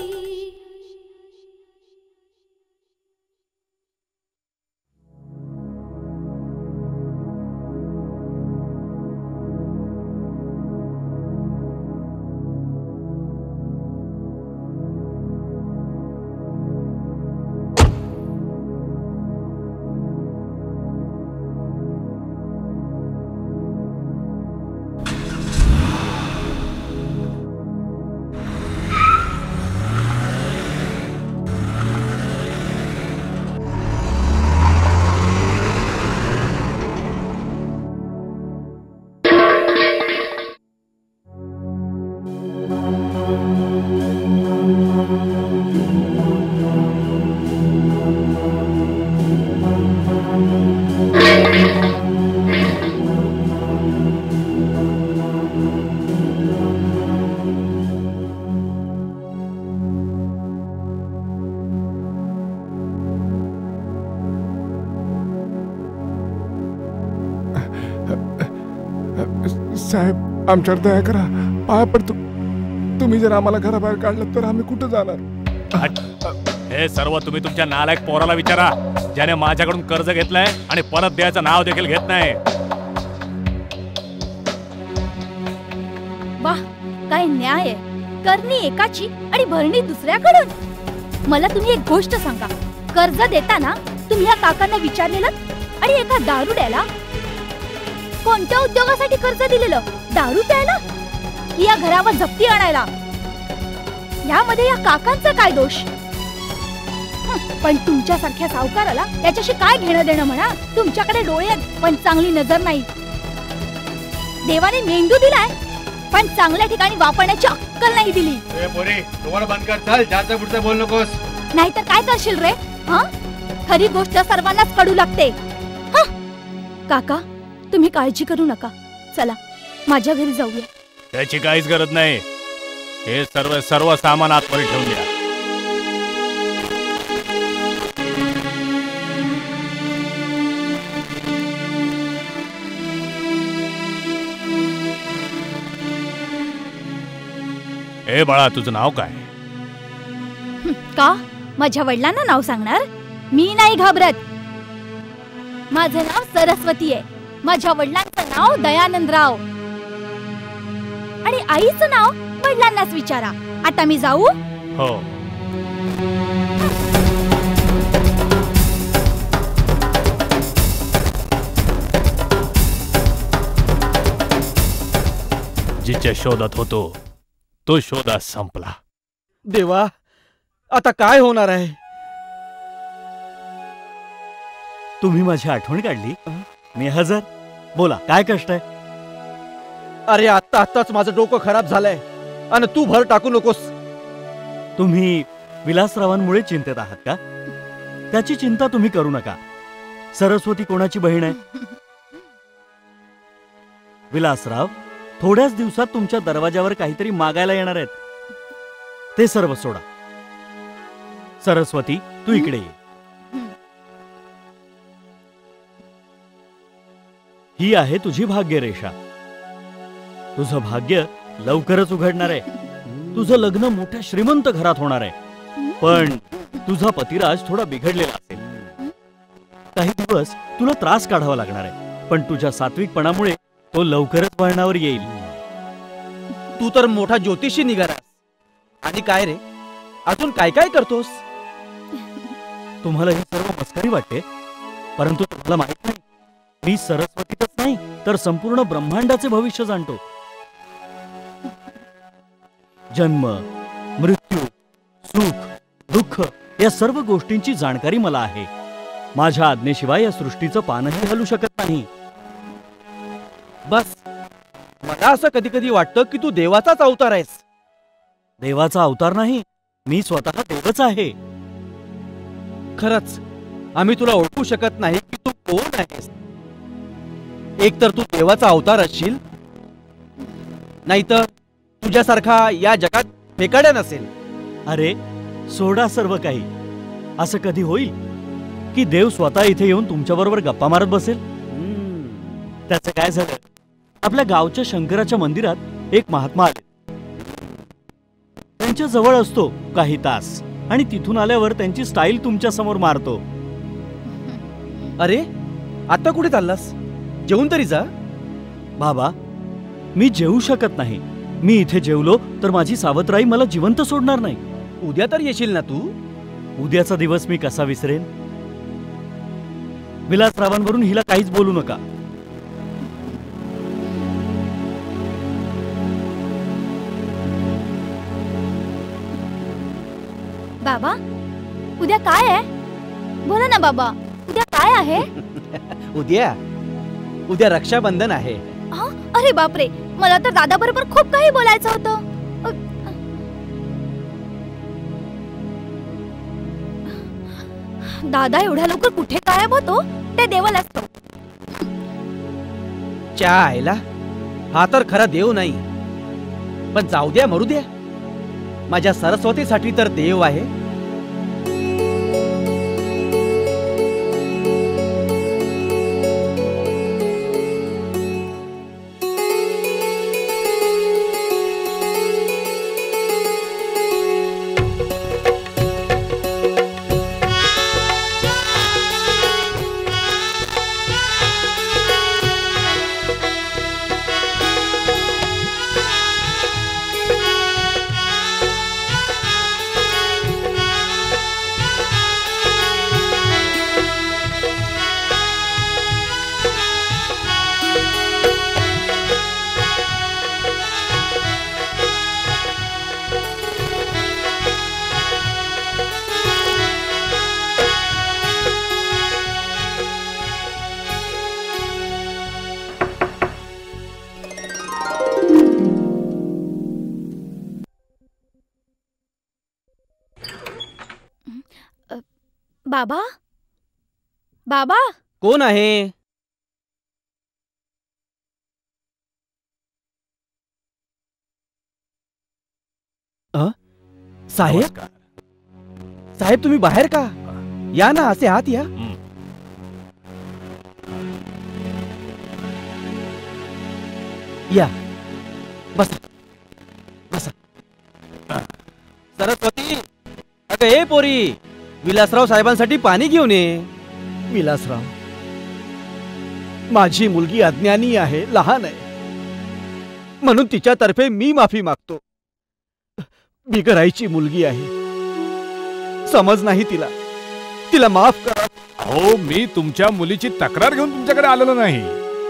J: साहेब आमच्यावर दया करा, पाया पडतो. तुम्ही जर आम्हाला घराबाहेर काढलं तर आम्ही कुठं जाणार?
K: हे सर्व तुम्ही तुमच्या नालायक पोराला विचारा, ज्याने माझ्याकडून कर्ज घेतलंय आणि परत द्यायचं नाव देखील घेत नाही.
D: वाह, काय न्याय आहे. करणी एकाची आणि भरणी दुसऱ्याकडून. मला तुम्ही एक गोष्ट सांगा, कर्ज देताना तुम्ही या काकांना विचारलेलं आणि एका दारुड्याला कोणत्या उद्योगासाठी कर्ज दिलेलं? दारू प्यायला? या घरावर जप्ती आणायला? यामध्ये या काकांचा काय दोष? पण तुमच्यासारख्या सावकाराला त्याच्याशी काय घेणं देणं म्हणा. तुमच्याकडे डोळे आहेत पण चांगली नजर नाही. देवाने मेंदू दिलाय पण चांगल्या ठिकाणी वापरण्याची अक्कल नाही दिली.
C: तुम्हाला बंद कर, चल. जास्त पुढचं बोल नकोस.
D: नाहीतर काय करशील रे? हा, खरी गोष्ट सर्वांनाच कळू लागते. हा काका, तुम्ही काळजी करू नका. चला माझ्या घरी जाऊया.
K: त्याची काहीच गरज नाही. हे सर्व सर्व सामान आतमध्ये ठेवून द्या. ए बाळा, तुझं नाव काय?
D: का माझ्या वडिलांना नाव सांगणार? मी नाही घाबरत. माझं नाव सरस्वती आहे. माझ्या वडिलांचं नाव दयानंदराव आणि आईचं नाव वडिलांनाच विचारा. आता मी जाऊ?
K: हो. जिच्या शोधात होतो तो शोध आज संपला.
B: देवा, आता काय होणार आहे?
I: तुम्ही माझी आठवण काढली. मी हजर. बोला, काय कष्ट आहे?
B: अरे आत्ता आत्ताच माझं डोकं खराब झालंय आणि तू भर टाकू नकोस.
I: तुम्ही विलासरावांमुळे चिंतेत आहात का? त्याची चिंता तुम्ही करू नका. सरस्वती कोणाची बहीण आहे? विलासराव थोड्याच दिवसात तुमच्या दरवाजावर काहीतरी मागायला येणार आहेत. ते सर्व सोडा. सरस्वती, तू इकडे ये. ही आहे तुझी भाग्यरेषा. तुझं भाग्य लवकरच उघडणार आहे. तुझं लग्न मोठ्या श्रीमंत घरात होणार आहे. पण तुझा पतिराज थोडा बिघडलेला असेल. काही दिवस तुला त्रास काढावा लागणार आहे. पण तुझ्या सात्विकपणामुळे तो लवकरच वळणावर येईल.
B: तू तर मोठा ज्योतिषी निघालास. आणि काय रे, अजून काय काय करतोस?
I: तुम्हाला हे सर्व मस्करी वाटते, परंतु तुम्हाला माहित नाही, मी सरस्वतीतच नाही तर संपूर्ण ब्रह्मांडाचे भविष्य जाणतो. जन्म, मृत्यू, सुख, दुःख या या सर्व गोष्टींची जाणकारी मला आहे. माझ्या आज्ञेशिवाय या सृष्टीचं पानही हलू शकत नाही.
B: बस, मला असं कधी कधी वाटतं की तू देवाचाच अवतार आहेस.
I: देवाचा अवतार नाही, मी स्वतः देवच आहे.
B: खरंच आम्ही तुला ओळखू शकत नाही की तू कोण आहेस. एक तर तू देवाचा अवतार असशील, नाहीतर तुझ्यासारखा या जगात फेकाड्या नसेल.
I: अरे सोडा सर्व काही. असं कधी होईल की देव स्वतः इथे येऊन तुमच्याबरोबर गप्पा मारत बसेल? त्याचं काय झालं, आपल्या गावच्या शंकराच्या मंदिरात एक महात्मा आले. त्यांच्या जवळ असतो काही तास आणि तिथून आल्यावर त्यांची स्टाईल तुमच्या समोर मारतो.
B: अरे आता कुठे चाललास? जेवून तरी जा.
I: बाबा, मी जेवू शकत नाही. मी इथे जेवलो तर माझी सावत्राई मला जिवंत सोडणार नाही.
B: उद्या तर येशील ना तू?
I: उद्याचा दिवस मी कसा विसरेन? विलासरावांवरून हिला काहीच बोलू नका.
D: बाबा, उद्या काय आहे? बोला ना बाबा, उद्या काय आहे?
B: उद्या उद्या रक्षाबंधन आहे.
D: हा? अरे बापरे, मला तर दादा बरोबर खूप काही बोलायचं होतं. दादा एवढ्या लवकर कुठे गायब होतो ते देवालाच असतो.
B: च्या आईला, हा तर खरा देव नाही. पण जाऊ द्या, मरू द्या. माझ्या सरस्वतीसाठी तर देव आहे.
D: बाबा, बाबा,
B: कोण आहे? अ? साहेब, साहेब तुम्ही बाहेर का? या ना, असे आत या. या, बसा बसा. सरस्वती, अगं ए पोरी, विलासराव साहेबांसाठी पाणी घेऊन ये. विलासराव, माझी मुलगी अज्ञानी आहे, लहान आहे, म्हणून तिच्यातर्फे मी माफी मागतो. बिगर आईची मुलगी आहे, समज नाही तिला. तिला माफ करा.
K: हो, मी तुमच्या मुलीची तक्रार घेऊन तुमच्याकडे आलेलो नाही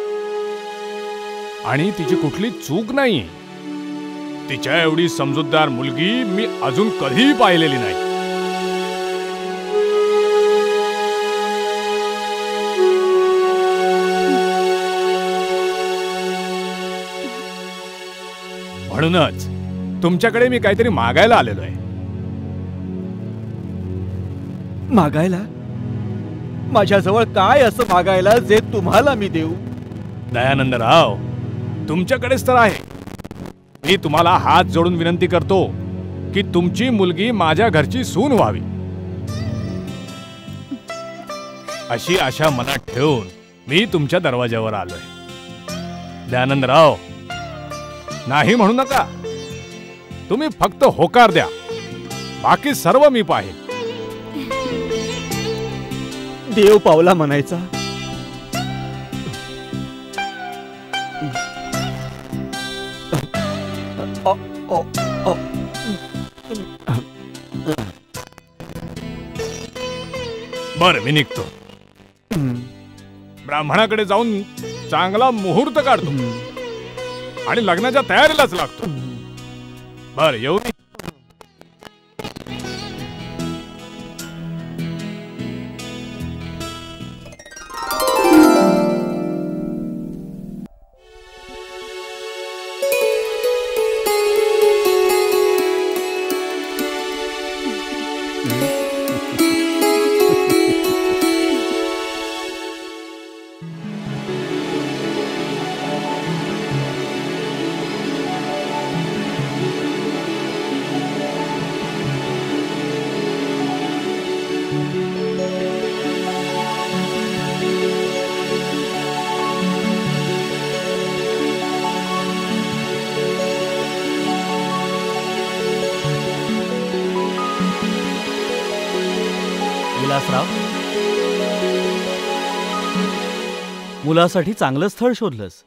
K: आणि तिची कुठली चूक नाही. तिच्या एवढी समजूतदार मुलगी मी अजून कधीही पाहिलेली नाही. म्हणूनच तुमच्याकडे मी काहीतरी मागायला आलेलो आहे.
B: मागायला? माझ्याजवळ काय असं मागायला जे तुम्हाला मी देऊ?
K: दयानंदराव, तुमच्याकडेच तर आहे. मी तुम्हाला हात जोडून विनंती करतो की तुमची मुलगी माझ्या घरची सून व्हावी, अशी आशा मनात ठेवून मी तुमच्या दरवाजावर आलोय. दयानंदराव, नाही म्हणू नका. तुम्ही फक्त होकार द्या, बाकी सर्व मी पाहेन.
B: देव पावला म्हणायचा.
K: बर, मी निघतो. ब्राह्मणाकडे जाऊन चांगला मुहूर्त काढतो आणि लग्नाच्या तयारीलाच लागतो. बर, येऊ मी.
I: विलासराव, मुलासाठी चांगलं स्थळ शोधलंस.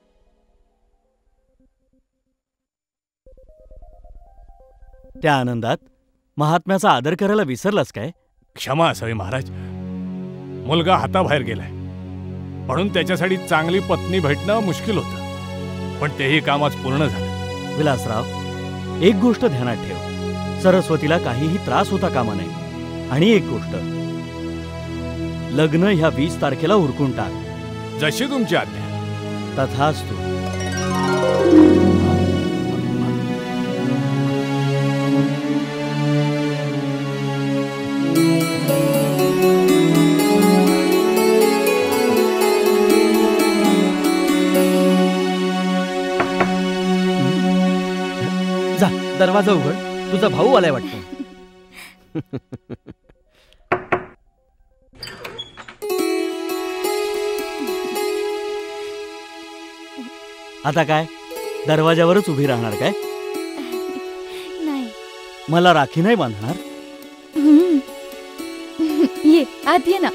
I: त्या आनंदात महात्म्याचा आदर करायला विसरलास काय?
K: क्षमा असावी महाराज. मुलगा हाताबाहेर गेलाय म्हणून त्याच्यासाठी चांगली पत्नी भेटणं मुश्किल होतं, पण तेही काम आज पूर्ण झालं.
I: विलासराव, एक गोष्ट ध्यानात ठेव, सरस्वतीला काहीही त्रास होता कामा नये. आणि एक गोष्ट, लग्न ह्या वीस तारखेला उरकून टाक.
K: जशी तुमची आज्ञा.
I: तथास्तु.
B: जा, दरवाजा उघड. तुझा भाऊ आलाय वाटतं.
I: आता काय दरवाजावरच उभी राहणार काय?
D: नाही.
I: मला राखी नाही बांधणार?
D: हम्म. ये आत ये ना.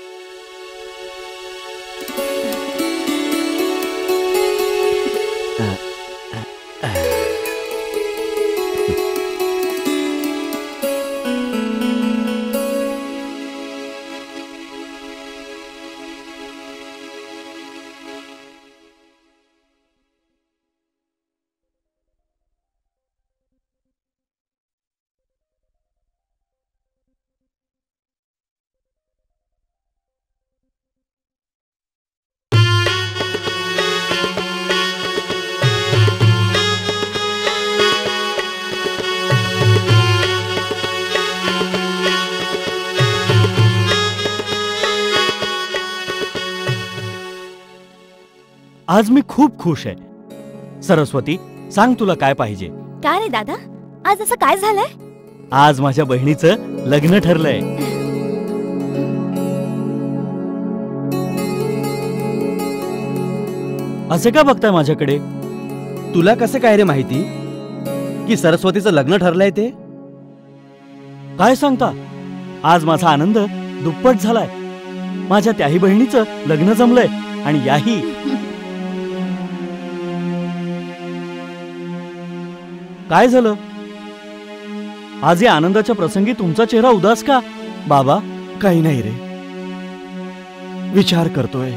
I: आज मी खूप खुश आहे. सरस्वती, सांग तुला काय पाहिजे?
D: काय रे दादा, आज असं काय झालंय?
I: आज माझ्या बहिणीचं लग्न ठरलंय. असे का बघताय माझ्याकडे?
B: तुला कसं काय रे माहिती की सरस्वतीचं लग्न ठरलंय ते?
I: काय सांगता? आज माझा आनंद दुप्पट झालाय. माझ्या त्याही बहिणीचं लग्न जमलंय आणि याही. काय झालं आज या आनंदाच्या प्रसंगी? तुमचा चेहरा उदास का बाबा?
B: काही नाही रे, विचार करतोय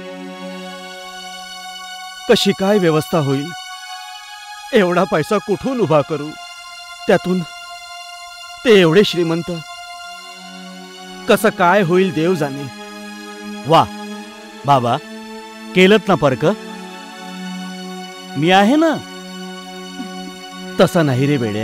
B: कशी काय व्यवस्था होईल. एवढा पैसा कुठून उभा करू, त्यातून ते एवढे श्रीमंत. कसं काय होईल देव जाणे.
I: वा बाबा, केलत ना परक? मी आहे ना.
B: तसा नाही रे बेड्या.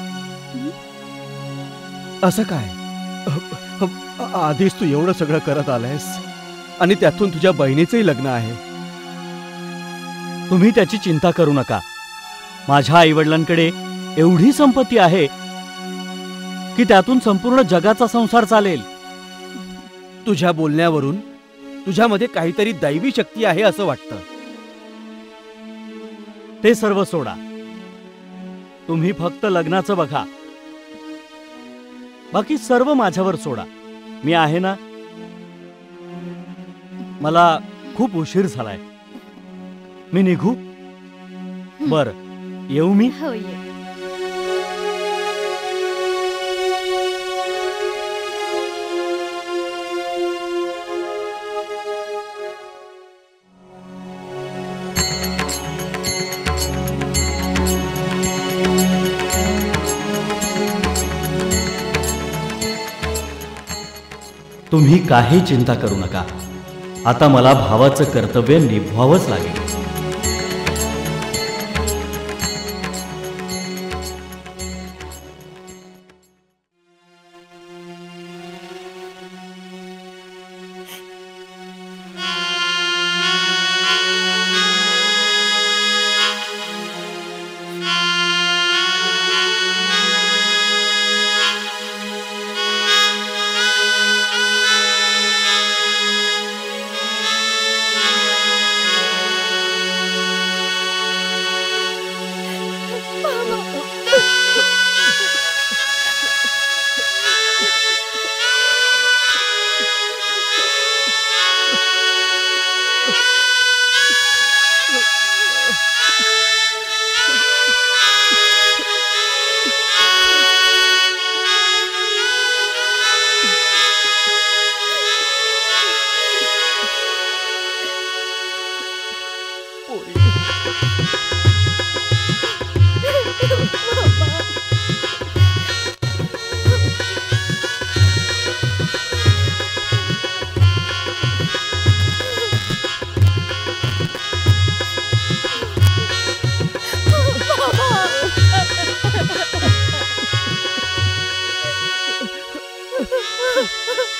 B: असं काय, आधीच तू एवढं सगळं करत आलायस आणि त्यातून तुझ्या बहिणीचंही लग्न आहे.
I: तुम्ही त्याची चिंता करू नका. माझ्या आईवडिलांकडे एवढी संपत्ती आहे की त्यातून संपूर्ण जगाचा संसार चालेल.
B: तुझ्या बोलण्यावरून तुझ्यामध्ये काहीतरी दैवी शक्ती आहे असं वाटतं.
I: ते सर्व सोडा, तुम्ही फक्त लग्नाचं बघा. बाकी सर्व माझ्यावर सोडा. मी आहे ना. मला खूप उशीर झालाय. मी निघू? बर, येऊ मी?
D: हो, ये.
I: तुम्ही काही चिंता करू नका. आता मला भावाचं कर्तव्य निभवावंच लागेल.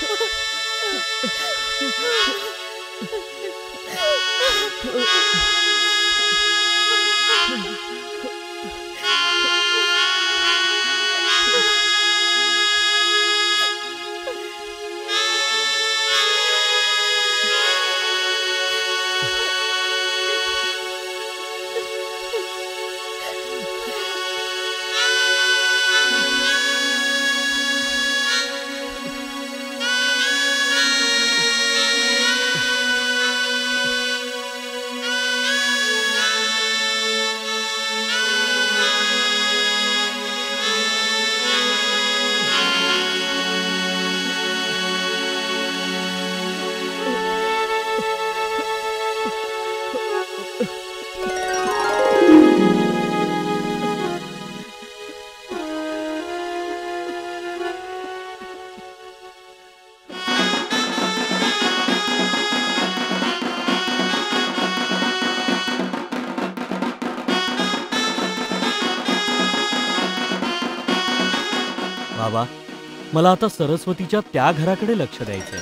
I: बाबा, मला आता सरस्वतीच्या त्या घराकडे लक्ष द्यायचंय.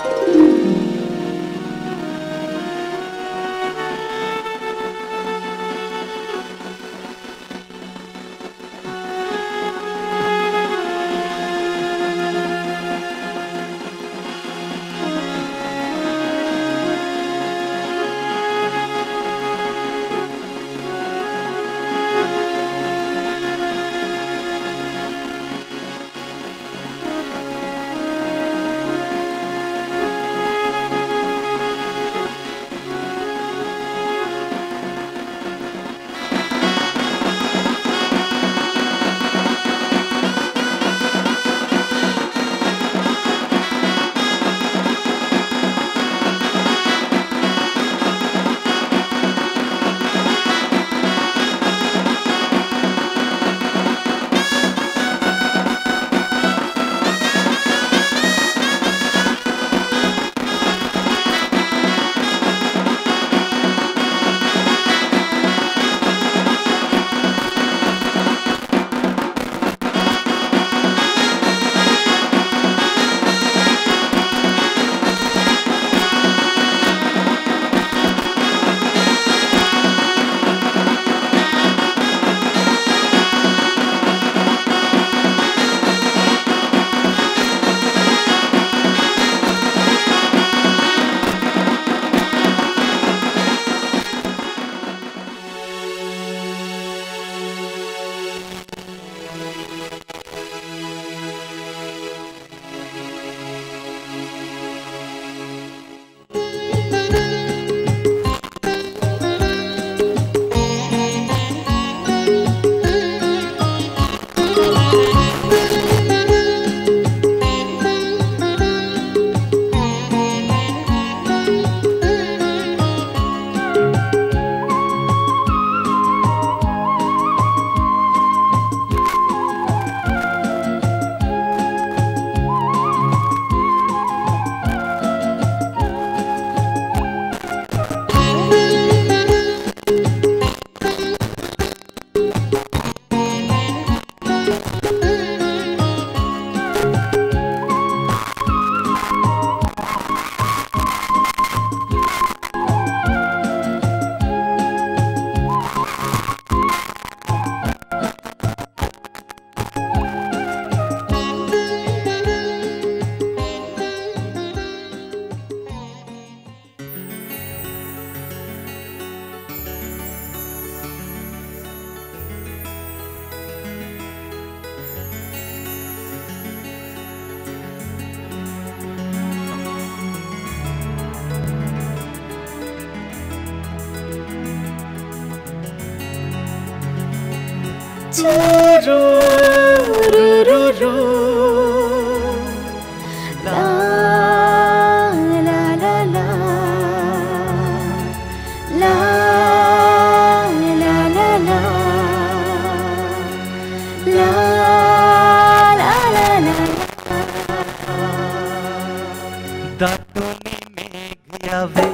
L: दाटून मेघ यावे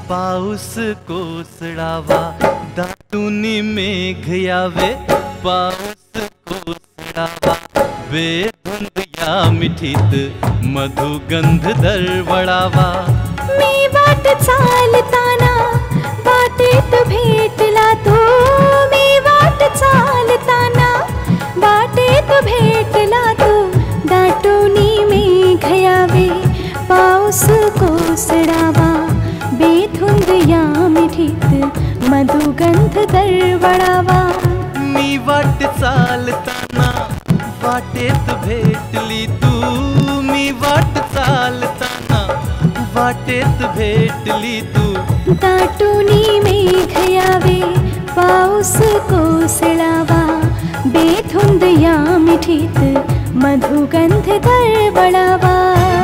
L: पाऊस कोसळावा, दाटून मेघ यावे पाऊस कोसळावा, बेधुंद या मिठीत मधुगंध दरवळावा.
M: मी वाट चालताना वाटेत भेटला तो. मी वाट चालताना वाटेत भेटला तो. दाटूनी मेघ यावे पाऊस कोसळावा. बेधुंद या मिठीत मधुगंध दरवळावा.
L: मी वाट चालताना वाटेत भेटली तू. मी वाट चालताना वाटेत भेटली तू.
M: दाटूनी मेघ यावे पाऊस कोसळावा. बेधुंद या मिठीत मधुगंध दरवळावा.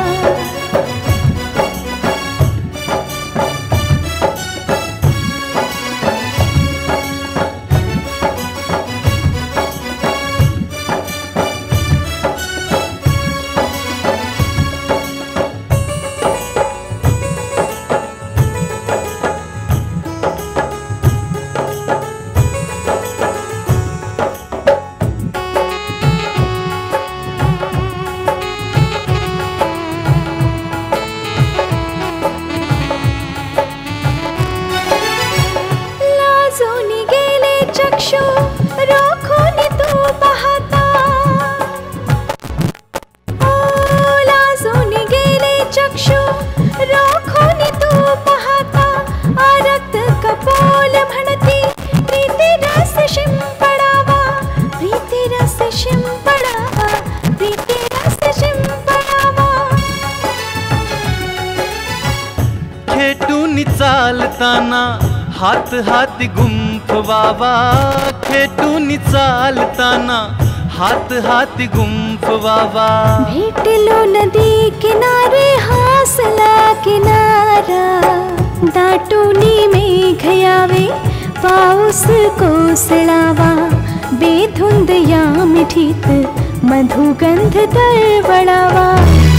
L: चालताना हात हात गुंफवावा. खेटून चालताना हात हात गुंफवावा.
M: भेटलो नदी किनारे हासला किनारा. दाटूनी मेघ यावे पाऊस कोसळावा. बेधुंद या मिठीत मधुगंध दरवळावा.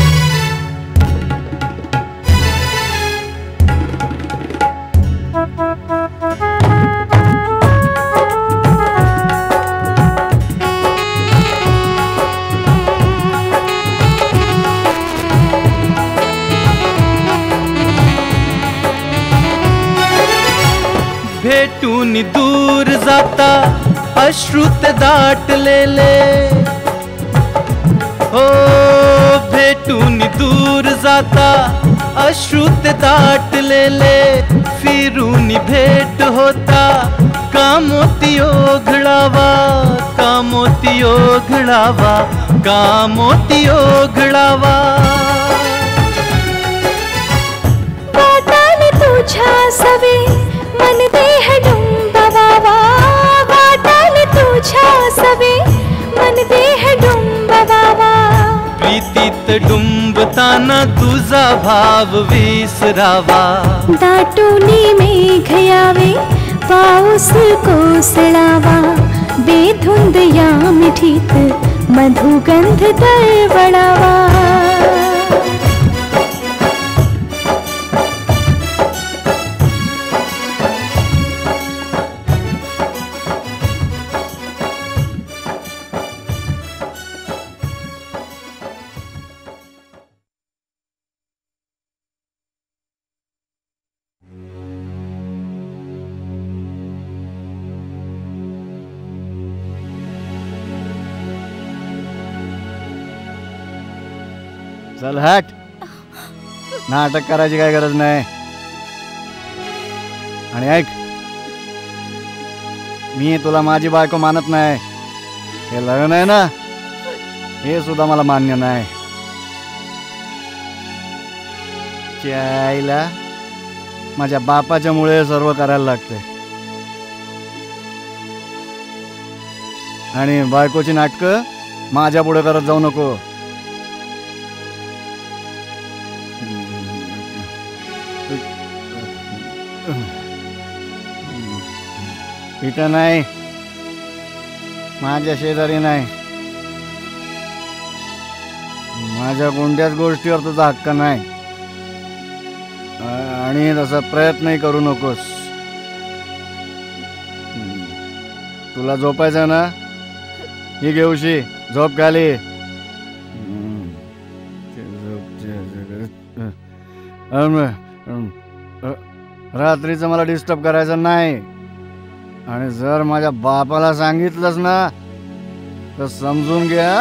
L: भेटून दूर जाता अश्रुत दाटलेले. हो भेटून दूर जाता अश्रुत दाटलेले. फिरून भेट होता कामोती ओघळावा. कामोती ओघळावा. कामोती ओघळावा.
M: वाटाले तुझ्या सवे मन देह डुंबवावा. वाटाले तुझ्या सवे मन देह डुंबवावा.
L: प्रीतीत डुंबताना तुझा भाव विसरावा.
M: दाटूनी मेघ यावे पाऊस कोसळावा. बेधुंद या मिठीत मधुगंध दरवळावा.
B: चल हट. नाटक करायची काय गरज नाही. आणि ऐक, मी तुला माझी बायको मानत नाही. हे लग्न आहे ना, हे सुद्धा मला मान्य नाही. आईला माझ्या बापाच्या मुळे सर्व करायला लागते. आणि बायकोची नाटकं माझ्या पुढे करत जाऊ नको. इथं नाही, माझ्या शेजारी नाही. माझ्या कोणत्याच गोष्टीवर तुझा हक्क नाही. आणि तसा प्रयत्नही करू नकोस. तुला झोपायचं ना, ही घेऊशी झोप खाली.
C: रात्रीचं मला डिस्टर्ब करायचं नाही, आणि जर माझ्या बापाला सांगितलंस ना तर समजून घ्या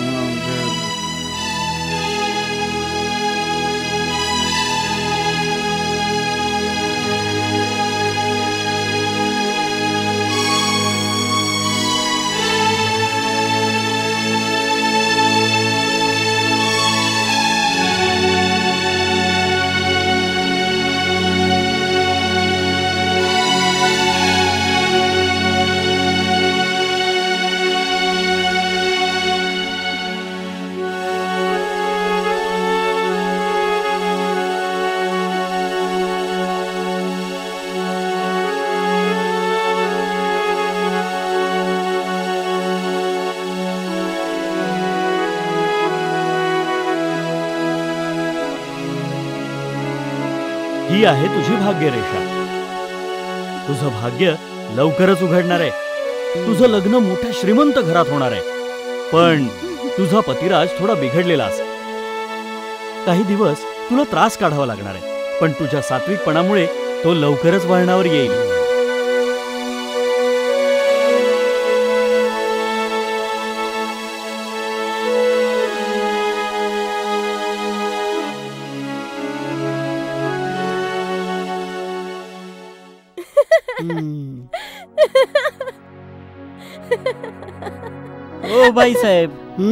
I: ही आहे तुझी भाग्यरेषा. तुझं भाग्य लवकरच उघडणार आहे. तुझं लग्न मोठ्या श्रीमंत घरात होणार आहे. पण तुझा पतिराज थोडा बिघडलेला असेल. काही दिवस तुला त्रास काढावा लागणार आहे, पण तुझ्या सात्विकपणामुळे तो लवकरच वळणावर येईल.
N: ओ बाई साहेब,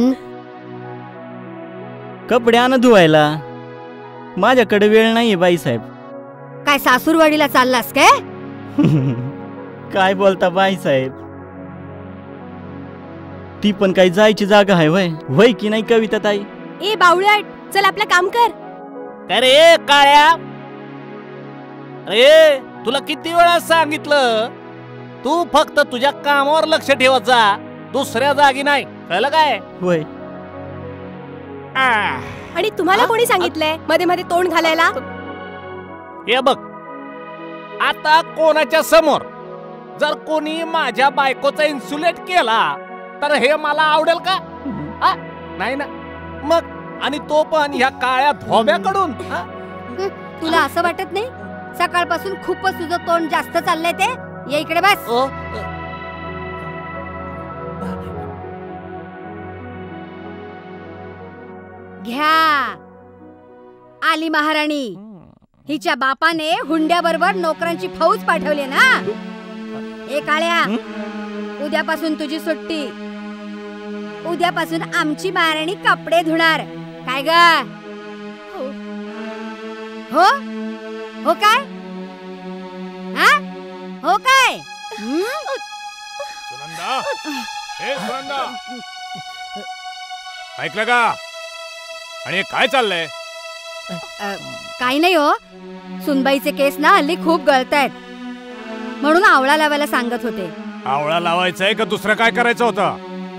N: कपडे आण धुवायला. माझ्याकडे वेळ नाहीये बाई साहेब.
F: काय सासूरवाडीला चाललास काय?
N: काय बोलता बाई साहेब? ती पण काही जायची जागा आहे वय वय की नाही कविता ताई?
F: ए बावळट, चल आपलं काम कर.
K: अरे काळ्या, अरे तुला किती वेळा सांगितलं, तू फक्त तुझ्या कामावर लक्ष ठेवत जा, दुसऱ्या जागी नाही. कळलं काय?
N: होय.
F: आणि तुम्हाला कोणी सांगितलंय मध्ये मध्ये तोंड घालायला?
K: हे बघ, आता कोणाच्या समोर जर कोणी माझ्या बायकोचा इन्सुलेट केला तर हे मला आवडेल का? हा? नाही ना. मग आणि तो पण ह्या काळ्या धोब्याकडून.
F: तुला असं वाटत नाही सकाळपासून खूपच तुझं तोंड जास्त चाललंय ते? ये इकडे बस. घ्या, आली महाराणी. हिच्या बापाने हुंड्याबरोबर नोकरांची फौज पाठवली ना. ए काळ्या, उद्यापासून तुझी सुट्टी. उद्यापासून आमची महाराणी कपडे धुणार. काय ग? हो हो काय? हा हो काय?
K: सुनंदा, हे सुनंदा, ऐकलं का? आणि हे काय चाललंय?
F: काही नाही हो, सुनबाईचे केस ना हल्ली खूप गळतायत, म्हणून आवळा लावायला सांगत होते.
K: आवळा लावायचंय का दुसरं काय करायचं होतं?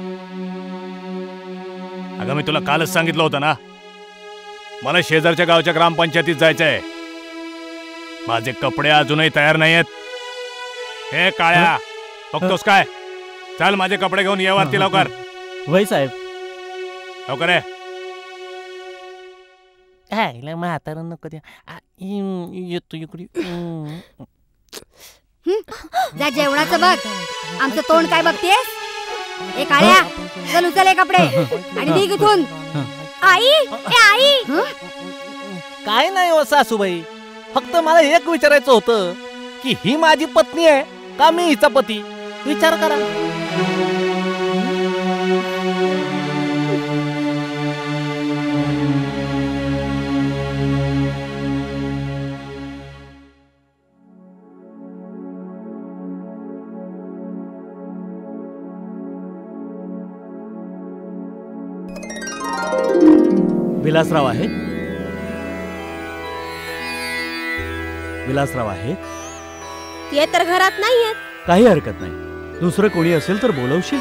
K: अगं मी तुला कालच सांगितलं होतं ना, मला शेजारच्या गावच्या ग्रामपंचायतीत जायचंय. माझे कपडे अजूनही तयार नाहीयेत. हे काळ्या, बघतोस काय? चल माझे कपडे घेऊन ये वरती लवकर.
N: वय साहेब.
K: लवकर आहे.
O: म्हातारा नको द्या, येतो इकडे.
F: जा जेवणाचं बघ, आमचं तोंड काय बघतेस? ए काळ्या, चल उचल कपडे आणि निघ इथून. आई, ए आई.
O: काय नाही हो सासूबाई, फक्त मला एक विचारायचं होतं की ही माझी पत्नी आहे का मी हिचा पती? विचार करा.
I: विलासराव आहे? विलासराव आहे?
F: ते तर घरात नाहीयेत.
I: काही हरकत नाही, दुसरं कोणी असेल तर बोलवशील?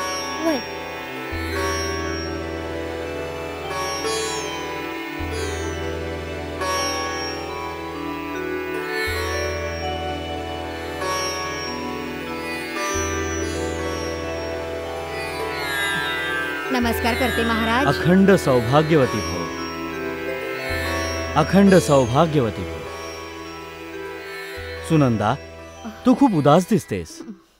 F: नमस्कार करते महाराज.
I: अखंड सौभाग्यवती भव. अखंड सौभाग्यवती हो. सुनंदा, तू खूप उदास दिसतेस.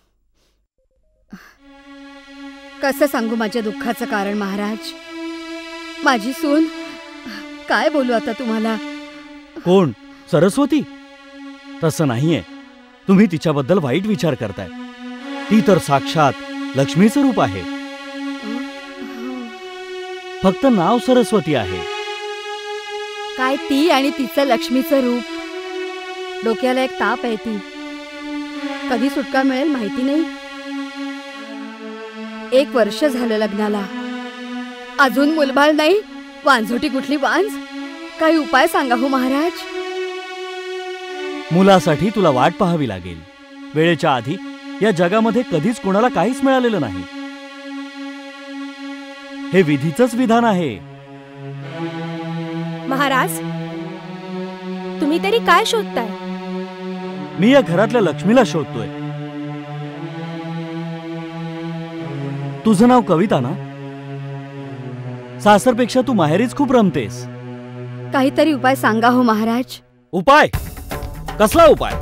F: कसं सांगू माझ्या दुःखाचं कारण महाराज. माझी सून, काय बोलू आता तुम्हाला.
I: कोण? सरस्वती? तसं नाहीये. तुम्ही तिच्याबद्दल वाईट विचार करताय. ती तर साक्षात लक्ष्मीचं रूप आहे. फक्त नाव सरस्वती आहे.
F: काय ती आणि तिचं लक्ष्मीचं रूप. डोक्याला एक ताप आहे. ती कधी सुटका मिळेल माहिती नाही. एक वर्ष झालं लग्नाला, अजून मुलबाळ नाही. वांझोटी कुठली वांझ. काही उपाय सांगा हो महाराज.
I: मुलासाठी तुला वाट पाहावी लागेल. वेळेच्या आधी या जगामध्ये कधीच कोणाला काहीच मिळालेलं नाही. हे विधीचंच विधान आहे.
F: महाराज, तुम्ही तरी काय शोधताय?
I: मी या घरातल्या लक्ष्मीला शोधतोय. तुझं नाव कविता ना? सासरपेक्षा तू माहेरीच खूप रमतेस.
F: काहीतरी उपाय सांगा हो महाराज.
I: उपाय? कसला उपाय?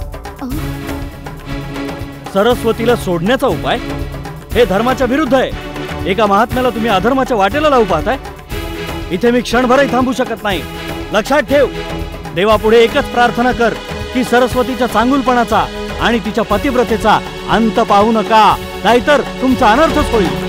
I: सरस्वतीला सोडण्याचा उपाय? हे धर्माच्या विरुद्ध आहे. एका महात्म्याला तुम्ही अधर्माच्या वाटेला लावू पाहताय. इथे मी क्षणभरही थांबू शकत नाही. लक्षात ठेव, देवापुढे एकच प्रार्थना कर की सरस्वतीच्या चांगुलपणाचा आणि तिच्या पतिव्रतेचा अंत पाहू नका, नाहीतर तुमचा अनर्थच होईल.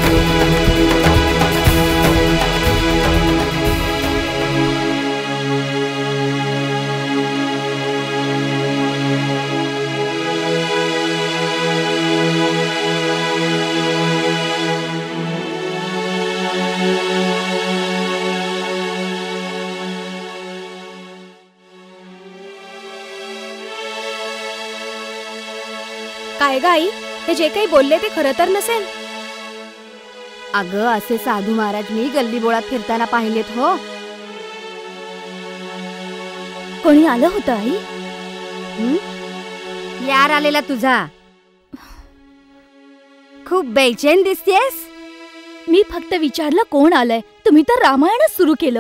F: काय गाई, हे जे काही बोलले ते खरं तर नसेल.
A: अगं, असे साधू महाराज मी गल्ली बोळात फिरताना पाहिलेत हो.
D: कोणी आलं होतं आई?
F: यार आलेला तुझा. खूप बेचैन दिसतेस.
D: मी फक्त विचारलं कोण आलंय. तुम्ही तर रामायणच सुरू केलं.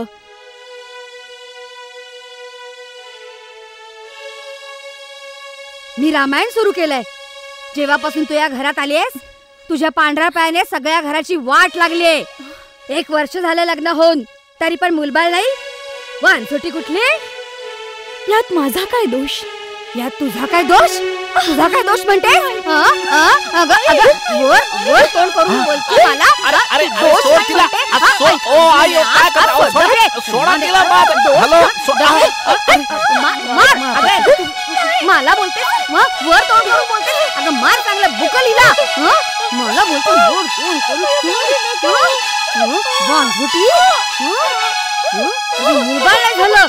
F: मी रामायण सुरू केलंय. जेव्हापासून तू या घरात आलीयस, तुझ्या पांढऱ्या पायाने सगळ्या घराची वाट लागलीये. एक वर्ष झालं लग्न होऊन, तरी पण मुलबाळ नाही. वानसोटी कुठली?
D: यात माझा काय दोष?
F: यात तुझा काय दोष? तुझा काय दोष म्हणते? वर कोण करून बोलते मला?
O: अरे अरे सोड तिला. ओ आयो, काय करतो? सोडा तिला. हॅलो,
F: मला बोलते वर तोंड करून बोलते. अगं मार चांगलं बुकल हिला. मला बोलतो वर तोंड करून. वांझोटी, मोबाईल नाही झालं.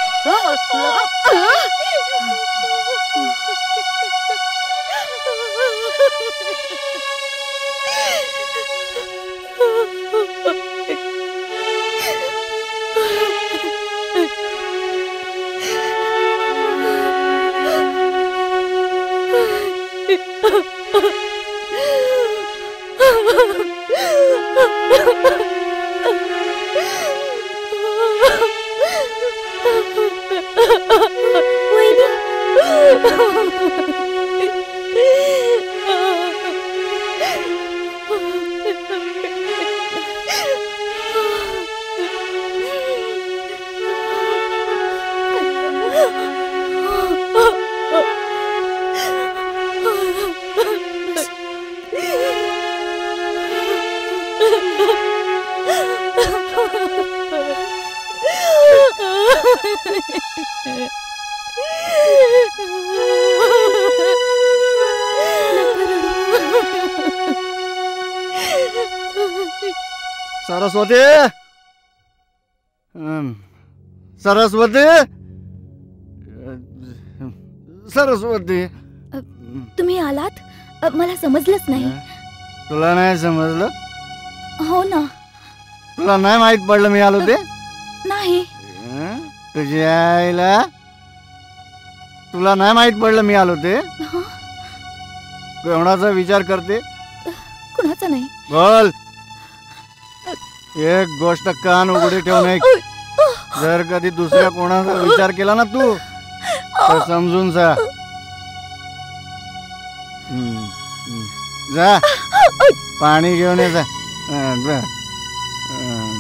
C: सरस्वती, सरस्वती, सरस्वती.
D: तुम्ही आलात? मला समजलंच नाही.
C: तुला नाही समजलं?
D: हो ना.
C: तुला नाही माहित पडलं मी आलो ते?
D: नाही.
C: तुझ्या आईला तुला नाही माहित पडलं मी आलो ते? कोणाचा विचार करते?
D: कुणाचा नाही.
C: बोल. एक गोष्ट कान उघडे ठेवून ऐक. जर कधी दुसऱ्या कोणाचा विचार केला ना तू तर समजून जा. हम्म, हम्म. जा पाणी घेऊन ये जा. हं, जा. हं,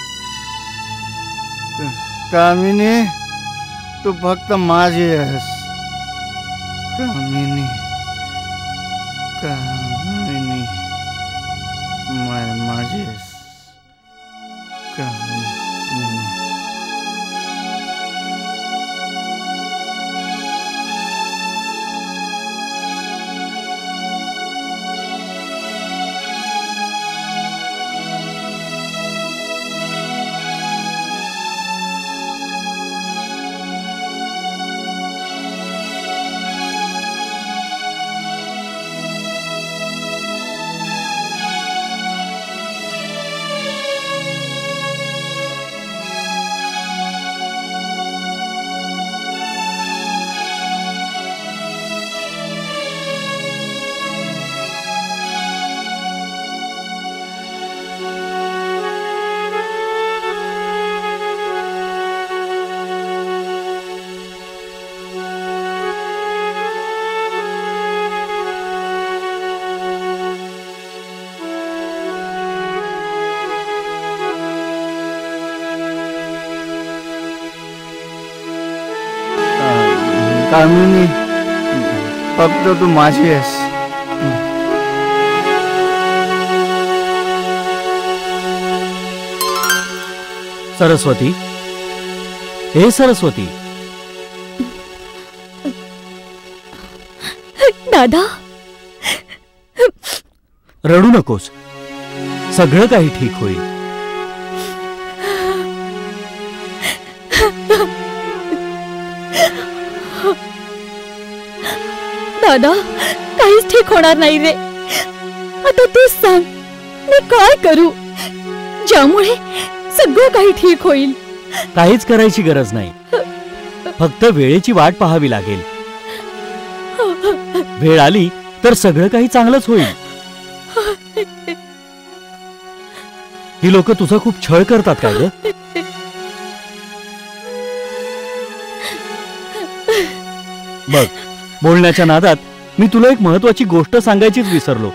C: कामिनी तू फक्त माझी आहेस. कामिनी कामिनी मा- माझी आहेस कामिनी. कामिनी फक्त तू माझी आहेस.
I: सरस्वती, हे सरस्वती.
D: दादा,
I: रडू नकोस, सगळं काही ठीक होईल.
D: दादा, काहीच ठीक होणार नाही रे. आता तूच सांग मी काय करू ज्यामुळे सगळं काही ठीक होईल.
I: काहीच करायची गरज नाही, फक्त वेळेची वाट पाहावी लागेल. वेळ आली तर सगळं काही चांगलंच होईल. ही लोक तुझा खूप छळ करतात काय ग? बघ, बोलण्याच्या नादात मी तुला एक महत्वाची गोष्ट सांगायचीच विसरलो.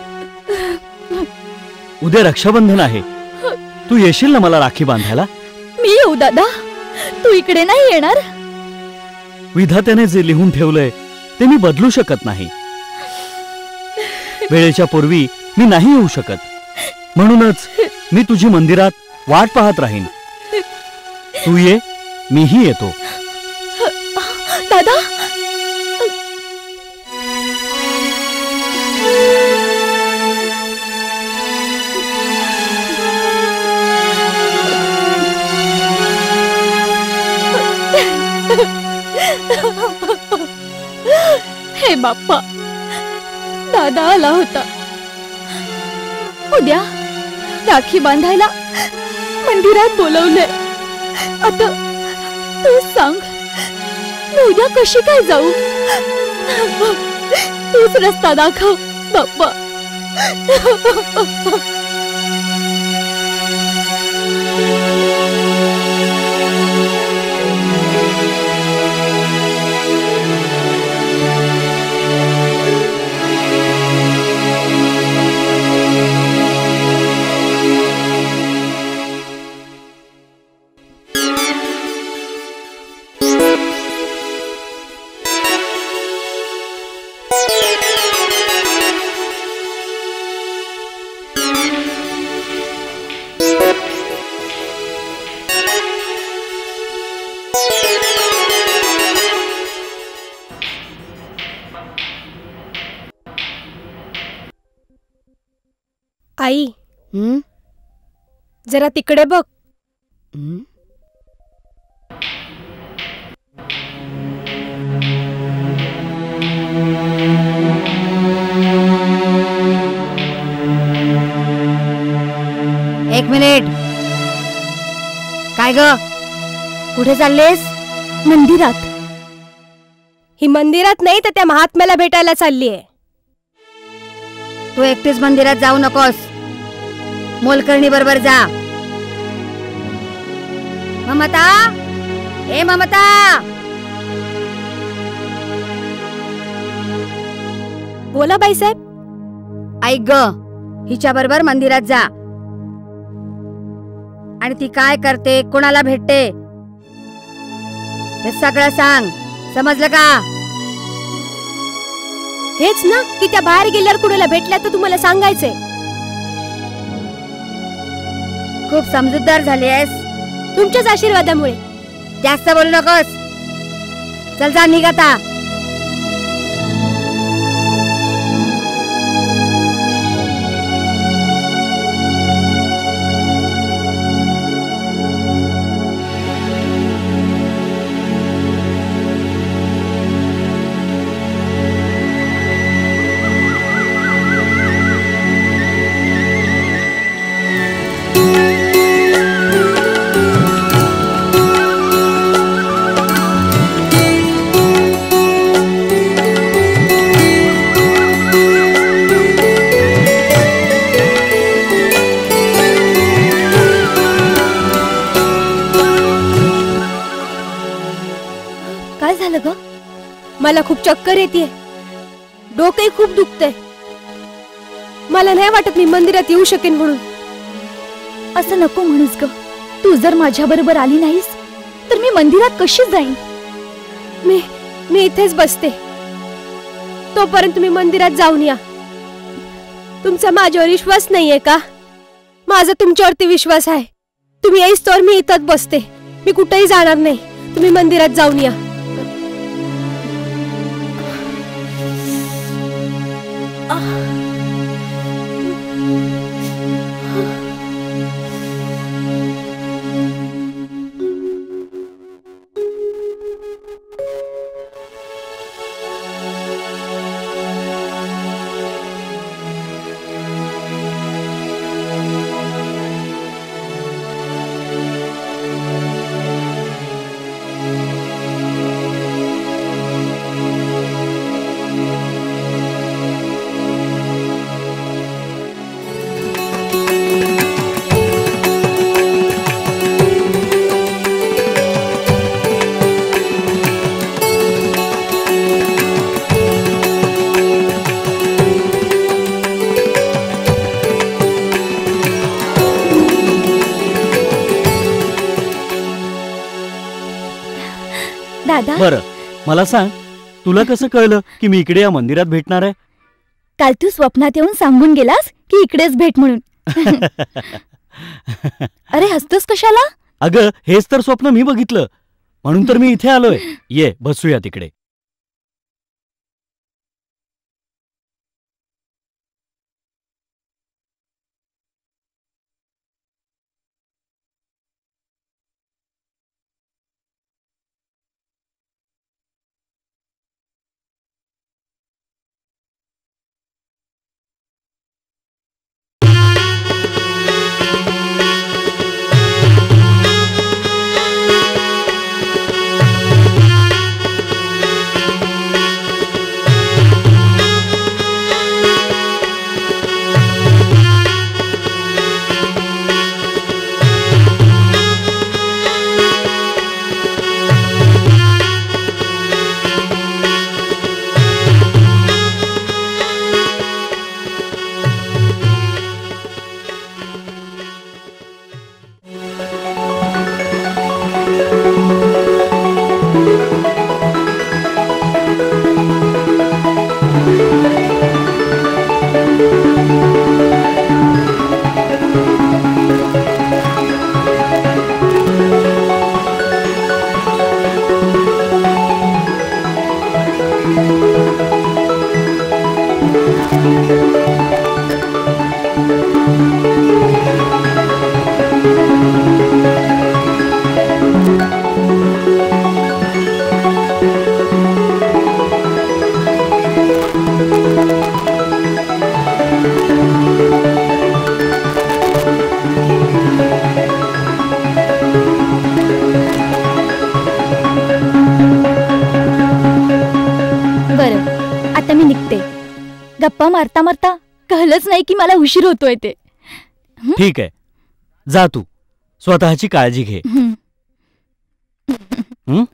I: उद्या रक्षाबंधन आहे, तू येशील ना मला राखी बांधायला?
D: मी येऊ दादा, तू इकडे नाही येणार?
I: विधात्याने जे लिहून ठेवलंय ते मी बदलू शकत नाही. वेळेच्या पूर्वी मी नाही येऊ शकत, म्हणूनच मी तुझी मंदिरात वाट पाहत राहीन. तू ये, मीही येतो.
D: दादा, हे बाप्पा, दादा आला होता. उद्या राखी बांधायला मंदिरात बोलवलंय. आता तू सांग मी उद्या कशी काय जाऊ? तूच रस्ता दाखव बाप्पा.
F: आई, जरा तिकडे बघ.
P: एक मिनिट. काय ग, कुठे चाललेस?
F: मंदिरात. ही मंदिरात नाही तर त्या महात्म्याला भेटायला चाललीये.
P: तू एकटीच मंदिरात जाऊ नकोस, मोलकर्णी बरोबर जा.
F: ममता, ए ममता,
D: बोला बाईसाहेब.
F: ऐक ग, हिच्या बरोबर मंदिरात जा आणि ती काय करते, कोणाला भेटते हे सगळं सांग. समजलं का?
D: हेच ना की त्या बाहेर गेल्यावर कुणाला भेटल्या तर तुम्हाला सांगायचंय.
F: खूप समजूतदार झाली आहेस
D: तुमच्याच आशीर्वादामुळे.
F: जास्त बोलू नकोस. चल जा, निघ आता.
D: मला खूप चक्कर येते, डोकंही खूप दुखतंय. मला नाही वाटत मी मंदिरात येऊ शकेन म्हणून.
A: असं नको म्हणूस ग. तू जर माझ्या बरोबर आली नाहीस तर मी मंदिरात कशी जाईन?
D: मी मी इथेच बसते. तोपर्यंत तुम्ही मंदिरात जाऊन या. तुमचा माझ्यावर विश्वास नाहीये का? माझा तुमच्यावरती विश्वास आहे. तुम्ही येईस तर मी इथंच बसते. मी कुठेही जाणार नाही. तुम्ही मंदिरात जाऊन या.
I: बरं, मला सांग, तुला कसं कळलं की मी इकडे या मंदिरात भेटणार आहे?
A: काल तू स्वप्नात येऊन सांगून गेलास की इकडेच भेट म्हणून. अरे हसतोस कशाला?
I: अगं, हेच तर स्वप्न मी बघितलं, म्हणून तर मी इथे आलोय. ये बसूया तिकडे.
A: गप्पा मारता मारता कळलंच नाही की मला उशीर होतोय ते.
I: ठीक आहे, जा तू स्वतःची काळजी घे.
O: हं?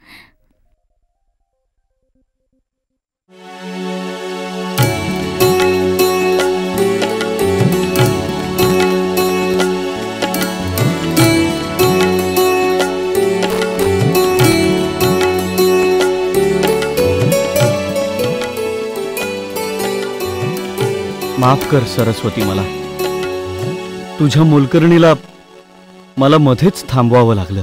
I: माफ कर सरस्वती, मला तुझ्या मोलकरणीला मला मध्येच थांबवावं लागलं.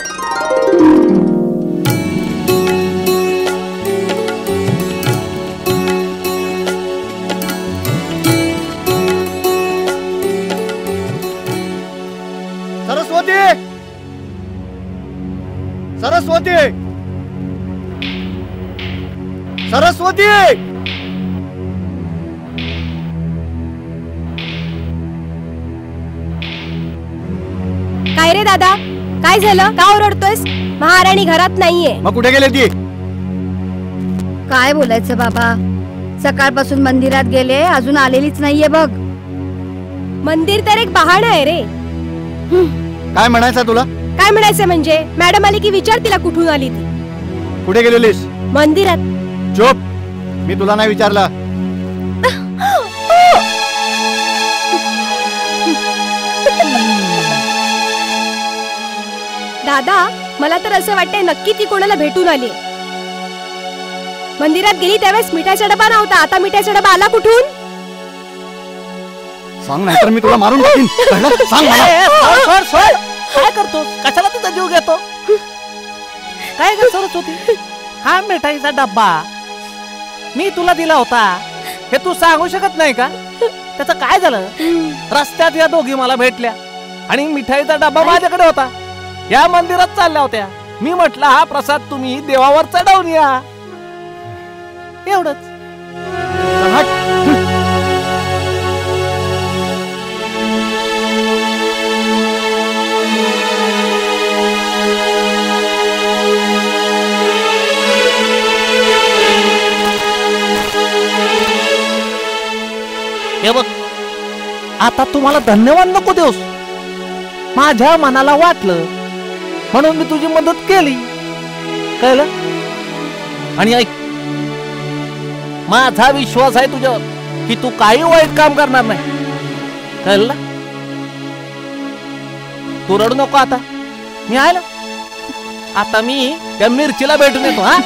B: सरस्वती, सरस्वती, सरस्वती.
F: काय रे दादा, काय झालं? का ओरडतोयस? महाराणी घरात नाहीये.
B: मग कुठे गेले ती?
P: काय बोलायचं बाबा, सकाळपासून मंदिरात गेले, अजून आलेलीच नाहीये बघ.
F: मंदिर तर एक बहाणं आहे रे.
C: काय म्हणायचं तुला?
F: काय म्हणायचं म्हणजे? मॅडम आली की विचार तिला कुठून आली ती.
C: कुठे गेलेलीस?
F: मंदिरात.
C: चुप, मी तुला नाही विचारला.
F: दादा, मला तर असं वाटतंय नक्की ती कोणाला भेटून आली. मंदिरात गेली त्यावेळेस मिठाचा डबा नव्हता, आता मिठाचा डबा आला कुठून?
C: सांग, नाहीतर मी तुला मारून टाकीन. कळलं? सांग मला.
O: ए, सोड, सोड, सोड. काय करतो? कशाला तिचा जीव घेतो? काय ग सरस्वती, हा मिठाईचा डब्बा मी तुला दिला होता हे तू सांगू शकत नाही का? त्याचं काय झालं? रस्त्यात या दोघी मला भेटल्या आणि मिठाईचा डब्बा माझ्याकडे होता. या मंदिरात चालल्या होत्या. मी म्हटलं हा प्रसाद तुम्ही देवावर चढवून या, एवढंच. हे बघ, आता तुम्हाला धन्यवाद नको देऊस. माझ्या मनाला वाटलं म्हणून मी तुझी मदत केली, कळलं? आणि ऐक, माझा विश्वास आहे तुझ्यावर की तू काही वाईट काम करणार नाही, कळलं? तू रडू नको आता, मी आहे ना. आता मी त्या मिरचीला भेटून येतो. हा,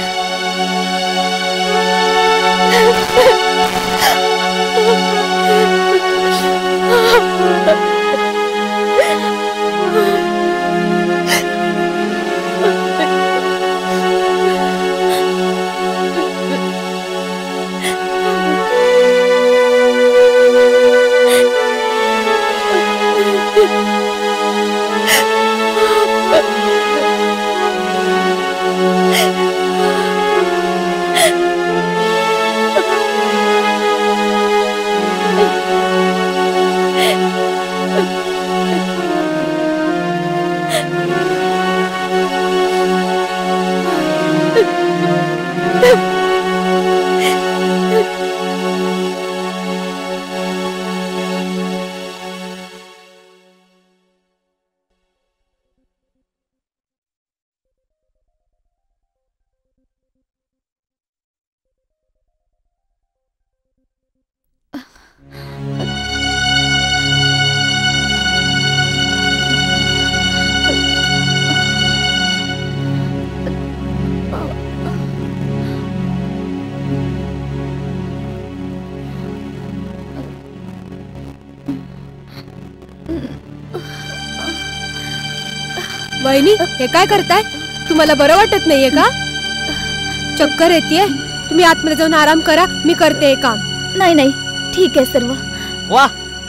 F: वहिनी, हे काय करताय? तुम्हाला बरं वाटत नाहीये का? चक्कर येतेय? तुम्ही आतमध्ये जाऊन आराम करा, मी करते काम.
D: नाही नाही, ठीक आहे सर्व.
O: वा,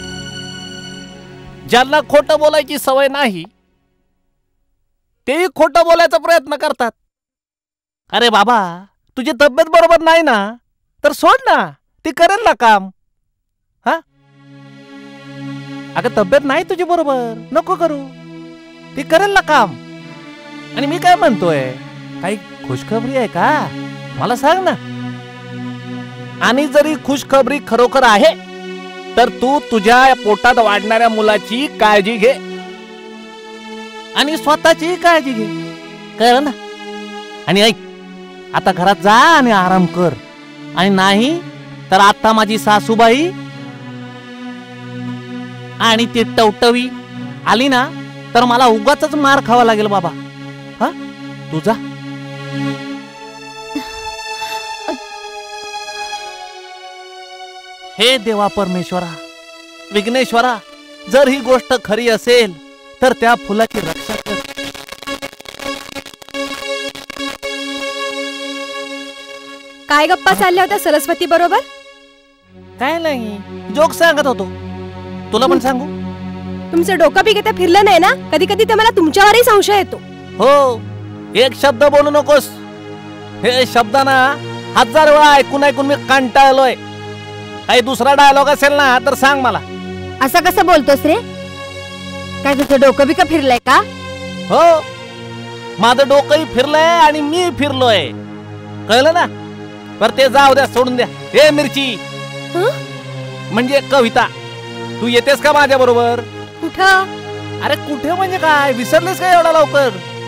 O: ज्यांना खोटं बोलायची सवय नाही तेही खोटं बोलायचा प्रयत्न करतात. अरे बाबा, तुझी तब्येत बरोबर नाही ना, तर सोड ना, ती करेल ना काम. हा, अगं तब्येत नाही तुझी बरोबर, नको करू, ती करेल ना काम. आणि मी काय म्हणतोय, काही खुशखबरी आहे का? मला सांग ना. आणि जरी खुशखबरी खरोखर आहे तर तू तुझ्या पोटात वाढणाऱ्या मुलाची काळजी घे आणि स्वतःची काळजी घे, कळलं ना? आणि ऐक, आता घरात जा आणि आराम कर. आणि नाही तर आता माझी सासूबाई आणि ती टवटवी आली ना तर मला उगाच मार खावा लागेल बाबा. हा तू जा. हे देवा परमेश्वरा, विघ्नेश्वरा, जर ही गोष्ट खरी असेल तर त्या फुलाची रक्षा कर.
F: काय गप्पा चालल्या होत्या सरस्वती बरोबर?
O: काय नाही, जोक सांगत होतो. तुला पण सांगू?
F: तुमचं डोकं बी किती फिरलं नाही ना? कधी कधी तर मला तुमच्यावरही संशय येतो.
O: हो, एक शब्द बोलू नकोस. हे शब्द ना हजार वेळा ऐकून ऐकून मी कंटाळलोय. काही दुसरा डायलॉग असेल ना तर सांग मला.
P: असं कसं बोलतोस रे? काय तुझं डोकं बी का फिरलंय का?
O: हो, माझं डोकंही फिरलंय आणि मी फिरलोय. कळलं ना? पर ते जाऊ द्या, सोडून द्या. हे मिरची म्हणजे कविता, तू येतेस का माझ्या बरोबर?
F: कुठं?
O: अरे कुठे म्हणजे काय, विसरलेस का एवढा लवकर?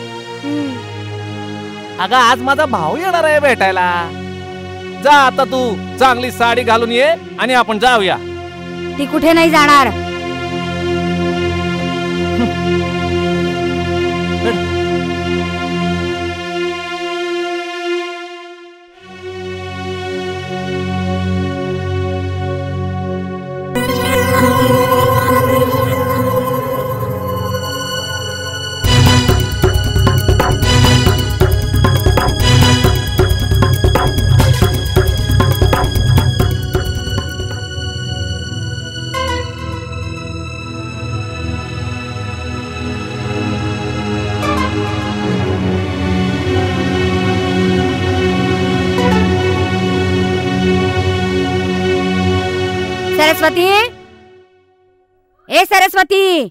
O: अगं आज माझा भाऊ येणार आहे भेटायला. जा आता तू चांगली साडी घालून ये आणि आपण जाऊया.
P: ती कुठे नाही जाणार. सरस्वती, ए सरस्वती,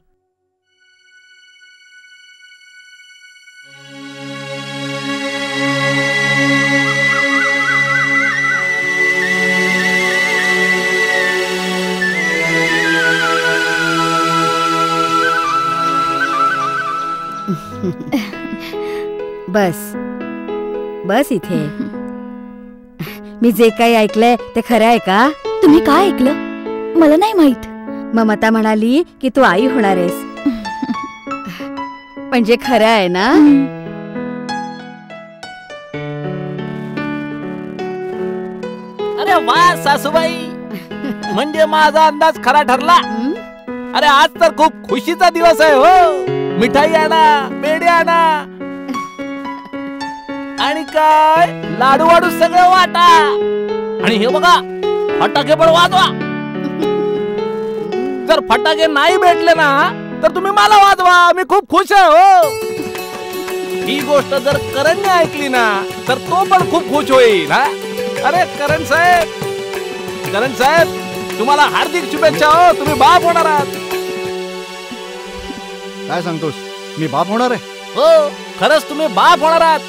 P: बस बस इथे. मी जे काही ऐकलंय ते खरं आहे का?
D: तुम्ही काय ऐकलं? मला नाही माहित.
P: ममता म्हणाली की तू आई होणार आहेस. म्हणजे खरं आहे ना?
O: अरे वा सासूबाई, म्हणजे माझा अंदाज खरा ठरला. अरे आज तर खूप खुशीचा दिवस आहे. हो, मिठाई आणा, पेढे आणा आणि काय लाडू वाडू सगळं वाटा. आणि हे बघा, फटाके पण वाजवा. जर फटाके नाही भेटले ना तर तुम्ही मला वाजवा, मी खूप खुश आहे. हो, ही गोष्ट जर करणने ऐकली ना तर तो पण खूप खुश होईल. हा, अरे करण साहेब, करण साहेब तुम्हाला हार्दिक शुभेच्छा. हो, तुम्ही बाप होणार आहात.
B: काय सांगतोस? मी बाप होणार आहे?
O: हो, खरंच तुम्ही बाप होणार आहात.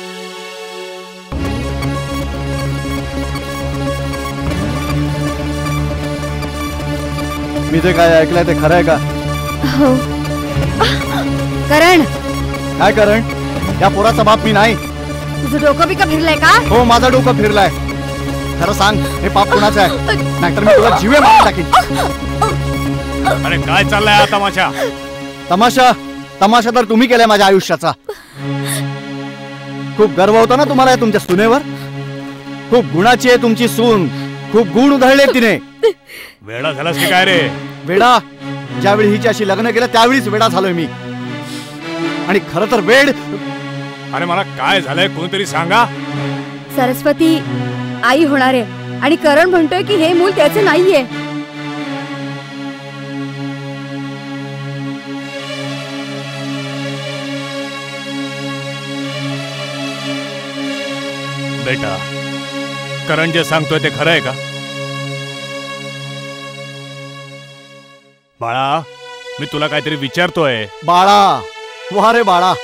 B: मी जे काय ऐकलंय ते खरं आहे का?
P: हो. करण,
B: काय करण? या पोराचा बाप मी नाही.
P: तुझं डोकं बी का फिरलंय का?
B: हो, माझं डोकं फिरलंय. खरं सांग, हे पाप कुणाचं आहे? नाहीतर मी तुला जीवे मारून टाकीन.
K: अरे काय चाललाय हा तमाशा?
B: तमाशा तमाशा तर तुम्ही केलाय माझ्या आयुष्याचा. खूप गर्व होता ना तुम्हाला तुमच्या सुनेवर. खूप गुणाची आहे तुमची सून. खूप गुण उधळले तिने.
K: वेडा झालास की काय रे?
B: वेडा? ज्यावेळी हिच्याशी लग्न केलं त्यावेळीच वेडा झालोय मी. आणि खरं तर वेड.
K: अरे मला काय झालंय कोणतरी सांगा.
P: सरस्वती आई होणार आहे आणि करण म्हणतोय की हे मूल त्याचे नाहीये.
K: बेटा, करण जे सांगतोय ते खरं आहे का? बाळा, मी तुला काहीतरी विचारतोय.
B: बाळा, वा रे बाळा.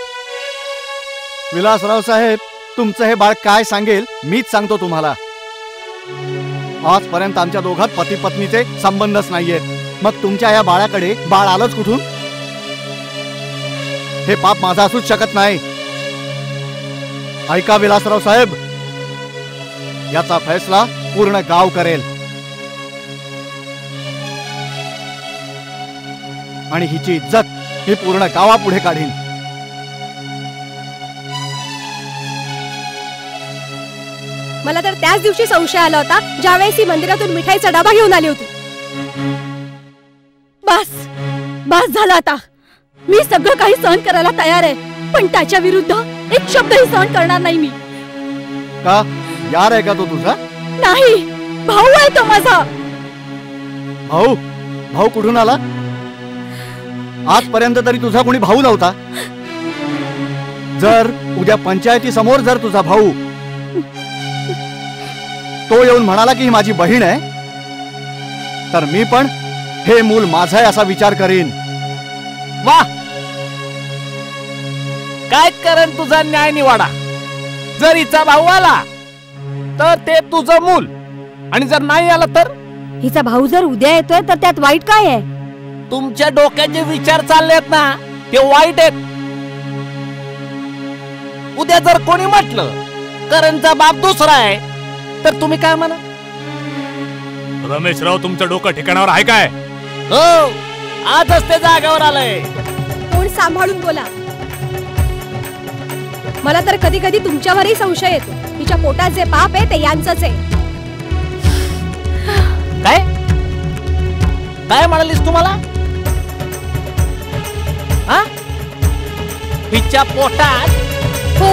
B: विलासराव साहेब, तुमचं हे बाळ काय सांगेल मीच सांगतो तुम्हाला. आजपर्यंत आमच्या दोघात पती पत्नीचे संबंधच नाहीयेत. मग तुमच्या या बाळाकडे बाळ आलंच कुठून? हे पाप माझं असूच शकत नाही. ऐका विलासराव साहेब, याचा फैसला पूर्ण गाव करेल आणि हिची इज्जत ही पूर्ण गावापुढे काढीन.
F: मला तर त्याच दिवशी संशय आला होता ज्यावेळेस ही मंदिरातून मिठाईचा डबा घेऊन आली होती.
D: बस बस झालं आता. मी सगळं काही सहन करायला तयार आहे, पण त्याच्या विरुद्ध एक शब्दही सहन करणार नाही मी.
B: का यार आहे का तो तुझा?
D: नाही, भाऊ आहे तो माझा.
B: भाऊ? भाऊ कुठून आला? आजपर्यंत तरी तुझा कोणी भाऊ नव्हता. जर उद्या पंचायती समोर जर तुझा भाऊ तो येऊन म्हणाला की ही माझी बहीण आहे, तर मी पण हे मूल माझं आहे असा विचार करीन.
O: वा, काय करण तुझा न्याय निवाडा. जर हिचा भाऊ आला तर ते तुझं मूल, आणि जर नाही आला तर
F: हिचा भाऊ जर उद्या येतोय तर त्यात वाईट काय आहे?
O: तुमच्या डोक्यात जे विचार चाललेत ना ते वाईट आहेत. उद्या जर कोणी म्हटलं करणचा बाप दुसरा आहे तर तुम्ही काय म्हणा?
K: रमेशराव, तुमचं डोकं ठिकाणावर आहे काय?
O: हो, आजच ते जागेवर आलंय.
F: कोण सांभाळून बोला. मला तर कधी कधी तुमच्यावरही संशय येतो. तिच्या पोटात जे पाप आहे ते यांचंच आहे.
O: काय काय म्हणालीस तुम्हाला? हा, हिच्या पोटात?
F: हो.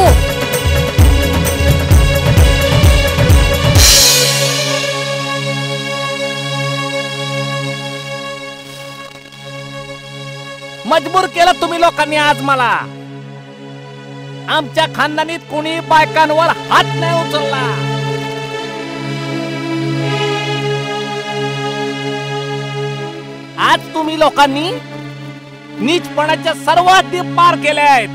O: मजबूर केलं तुम्ही लोकांनी आज मला. आमच्या खानदानीत कोणी बायकांवर हात नाही उचलला. आज तुम्ही लोकांनी नीचपणाच्या सर्व हद्दी पार केल्या आहेत.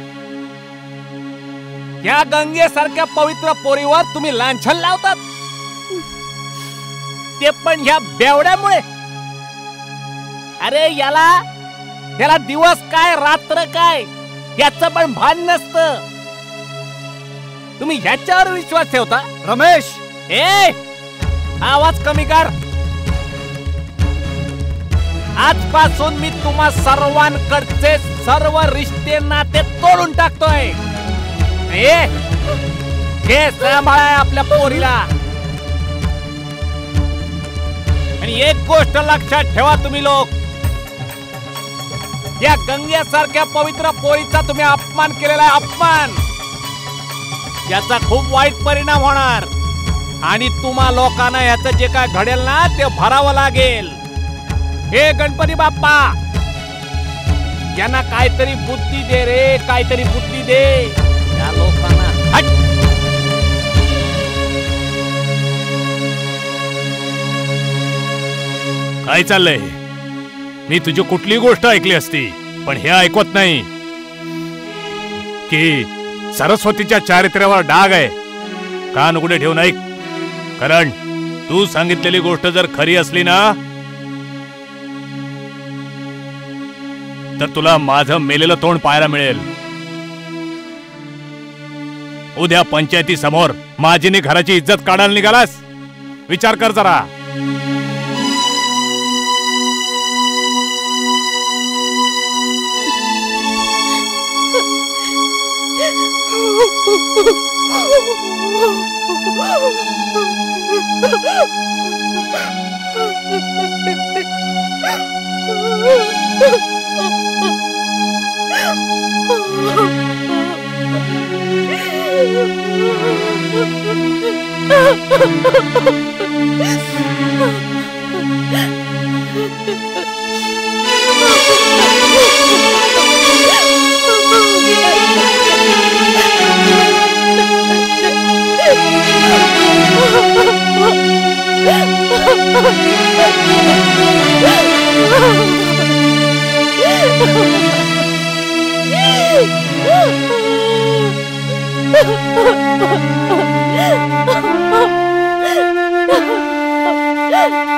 O: या गंगेसारख्या पवित्र पोरीवर तुम्ही लांछन लावतात, ते पण ह्या बेवड्यामुळे. अरे याला याला दिवस काय रात्र काय याचं पण भान नसतं. तुम्ही ह्याच्यावर विश्वास ठेवता?
B: रमेश,
O: ए आवाज कमी कर. आजपासून मी तुम्हा सर्वांकडचे सर्व रिश्ते नाते तोडून टाकतोय. ए हे सांभाळाय आपल्या पोरीला. आणि एक गोष्ट लक्षात ठेवा तुम्ही लोक, या गंगेसारख्या पवित्र पोरीचा तुम्ही अपमान केलेला आहे. अपमान, याचा खूप वाईट परिणाम होणार आणि तुम्हा लोकांना याचं जे काय घडेल ना ते भरावं लागेल. हे गणपती बाप्पा, यांना काहीतरी बुद्धी दे रे, काहीतरी बुद्धी दे या लोकांना. हट.
K: काय चाललंय? मी तुझी कुठली गोष्ट ऐकली असती, पण हे ऐकवत नाही की सरस्वतीच्या चारित्र्यावर डाग आहे. कान उघडे ठेवून ऐक. कारण तू सांगितलेली गोष्ट जर खरी असली ना तर तुला माझं मेलेलं तोंड पाहायला मिळेल. उद्या पंचायती समोर माझीने घराची इज्जत काढायला निघालास, विचार कर जरा.
H: Ha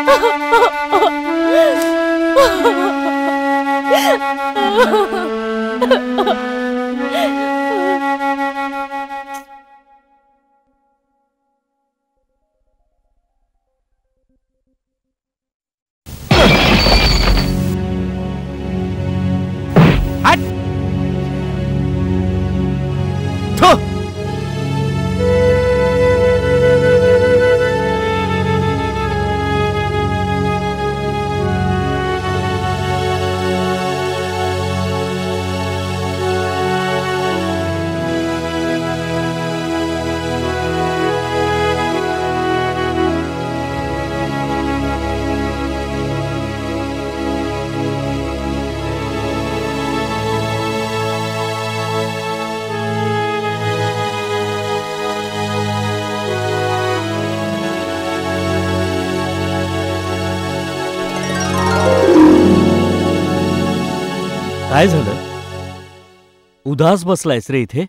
I: काय झालं? उदास बसलायस रे इथे?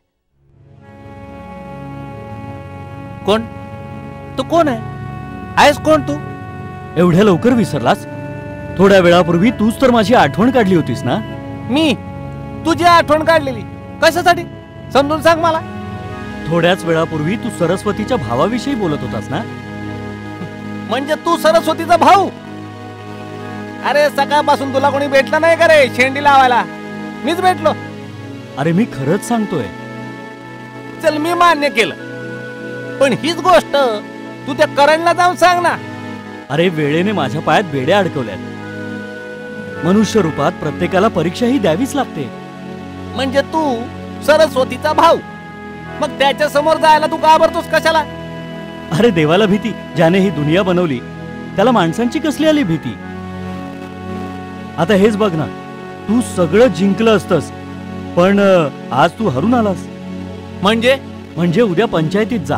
O: कोण तू? कोण आहे? आहेस कोण तू?
I: एवढ्या लवकर विसरलास? थोड्या वेळापूर्वी तूच तर माझी आठवण काढली होतीस ना?
O: मी तुझी आठवण काढलेली कशासाठी समजून सांग मला.
I: थोड्याच वेळापूर्वी तू सरस्वतीच्या भावाविषयी बोलत होतास ना?
O: म्हणजे तू सरस्वतीचा भाऊ? अरे सकाळपासून तुला कोणी भेटलं नाही का रे शेंडी लावायला? मीच भेटलो.
I: अरे मी खरंच सांगतोय.
O: चल मी मान्य केलं, पण हीच गोष्ट तू त्या करणला जाऊन सांग ना.
I: अरे वेळेने माझ्या पायात बेड्या अडकवल्यात. मनुष्य रूपात प्रत्येकाला परीक्षा ही द्यावीच लागते.
O: म्हणजे तू सरस्वतीचा भाऊ, मग त्याच्या समोर जायला तू घाबरतोस कशाला?
I: अरे देवाला भीती ज्याने ही दुनिया बनवली त्याला माणसांची कसली आली भीती? आता हेच बघ ना, तू सगळं जिंकलं असतंस पण आज तू हरून आलास.
O: म्हणजे
I: म्हणजे उद्या पंचायतीत जा,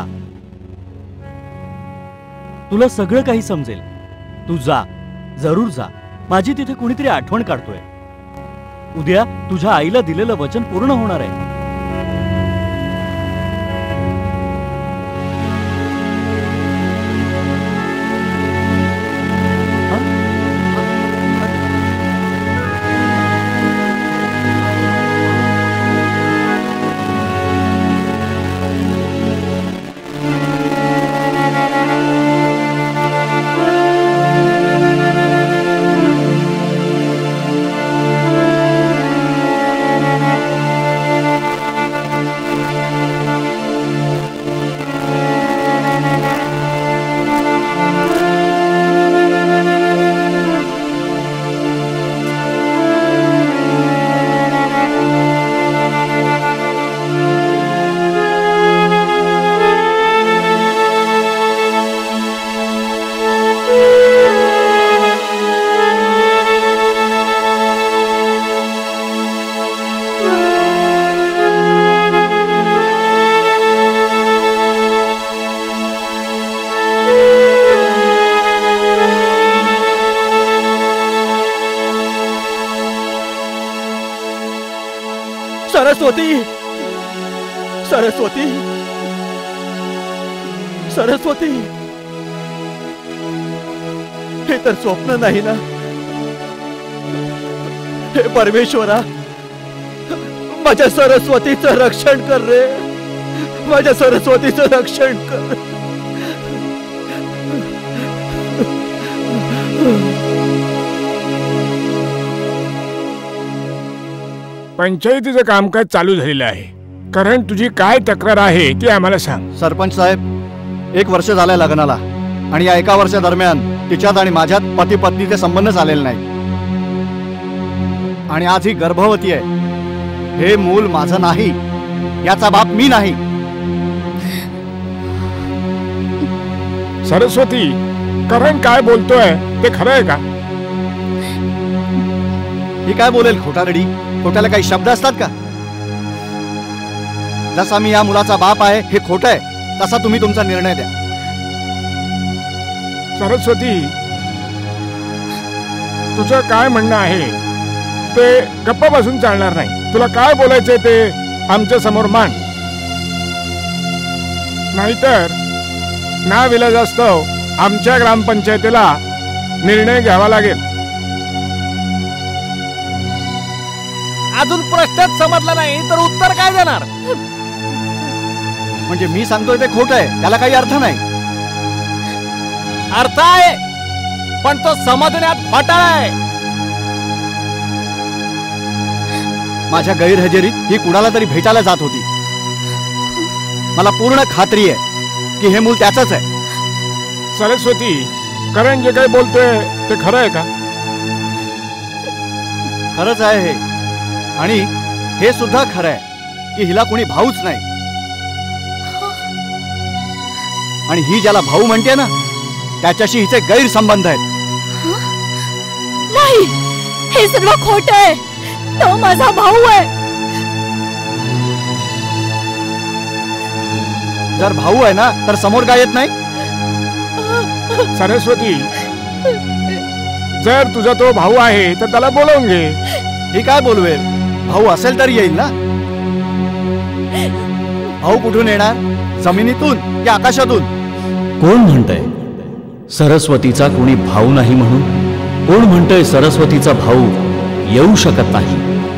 I: तुला सगळं काही समजेल. तू जा, जरूर जा. माझी तिथे कुणीतरी आठवण काढतोय. उद्या तुझ्या आईला दिलेलं वचन पूर्ण होणार आहे.
B: सरस्वती, सरस्वती, सरस्वती, हे तर स्वप्न नाही ना? हे परमेश्वरा, माझ्या सरस्वतीचं रक्षण कर रे. माझ्या सरस्वतीचं रक्षण कर.
J: पंचायतीचं कामकाज चालू झालेलं आहे. कारण तुझी काय तक्रार आहे ती आम्हाला सांग.
Q: सरपंच साहेब, एक वर्ष झालंय लग्नाला आणि या एका वर्षादरम्यान तिच्यात आणि माझ्यात पती पत्नीचे संबंधच आलेले नाही. आणि आज ही गर्भवती आहे. हे मूल माझं नाही, याचा बाप मी नाही.
J: सरस्वती, करण काय बोलतोय ते खरं आहे का?
Q: ही काय बोलेल खोटारडी? खोट्याला काही शब्द असतात का? जसा मी या मुलाचा बाप आहे हे खोटं आहे, तसा तुम्ही तुमचा निर्णय द्या.
J: सरस्वती, तुझं काय म्हणणं आहे ते गप्प बसून चालणार नाही. तुला काय बोलायचंय ते आमच्या समोर मांड, नाहीतर नाविलाजास्तव आमच्या ग्रामपंचायतीला निर्णय घ्यावा लागेल.
O: अजून प्रश्नच समजला नाही तर उत्तर काय देणार?
Q: म्हणजे मी सांगतोय ते खोटं आहे, त्याला काही अर्थ नाही.
O: अर्थ आहे, पण तो समजण्यात फटाळ आहे.
Q: माझ्या गैरहजेरीत ही कुणाला तरी भेटायला जात होती. मला पूर्ण खात्री आहे की हे मूल त्याचंच आहे.
J: सरस्वती, करण जे काही बोलतोय ते खरं आहे का?
Q: खरंच आहे हे. आणि हे सुद्धा खरं आहे की हिला कोणी भाऊच नाही. आणि ही ज्याला भाऊ म्हणते ना, त्याच्याशी हिचे गैरसंबंध आहेत.
D: नाही, हे सगळं खोटं आहे. तो माझा भाऊ आहे.
Q: जर भाऊ आहे ना तर समोर काय येत नाही?
J: सरस्वती, जर तुझा तो भाऊ आहे तर त्याला बोलवून घे.
Q: ही काय बोलवेल? भाऊ असेल तर येईल ना? भाऊ कुठून येणार? जमिनीतून की आकाशातून?
I: कोण म्हणतंय सरस्वतीचा कोणी भाऊ नाही म्हणून? कोण म्हणतंय सरस्वतीचा भाऊ येऊ शकत नाही?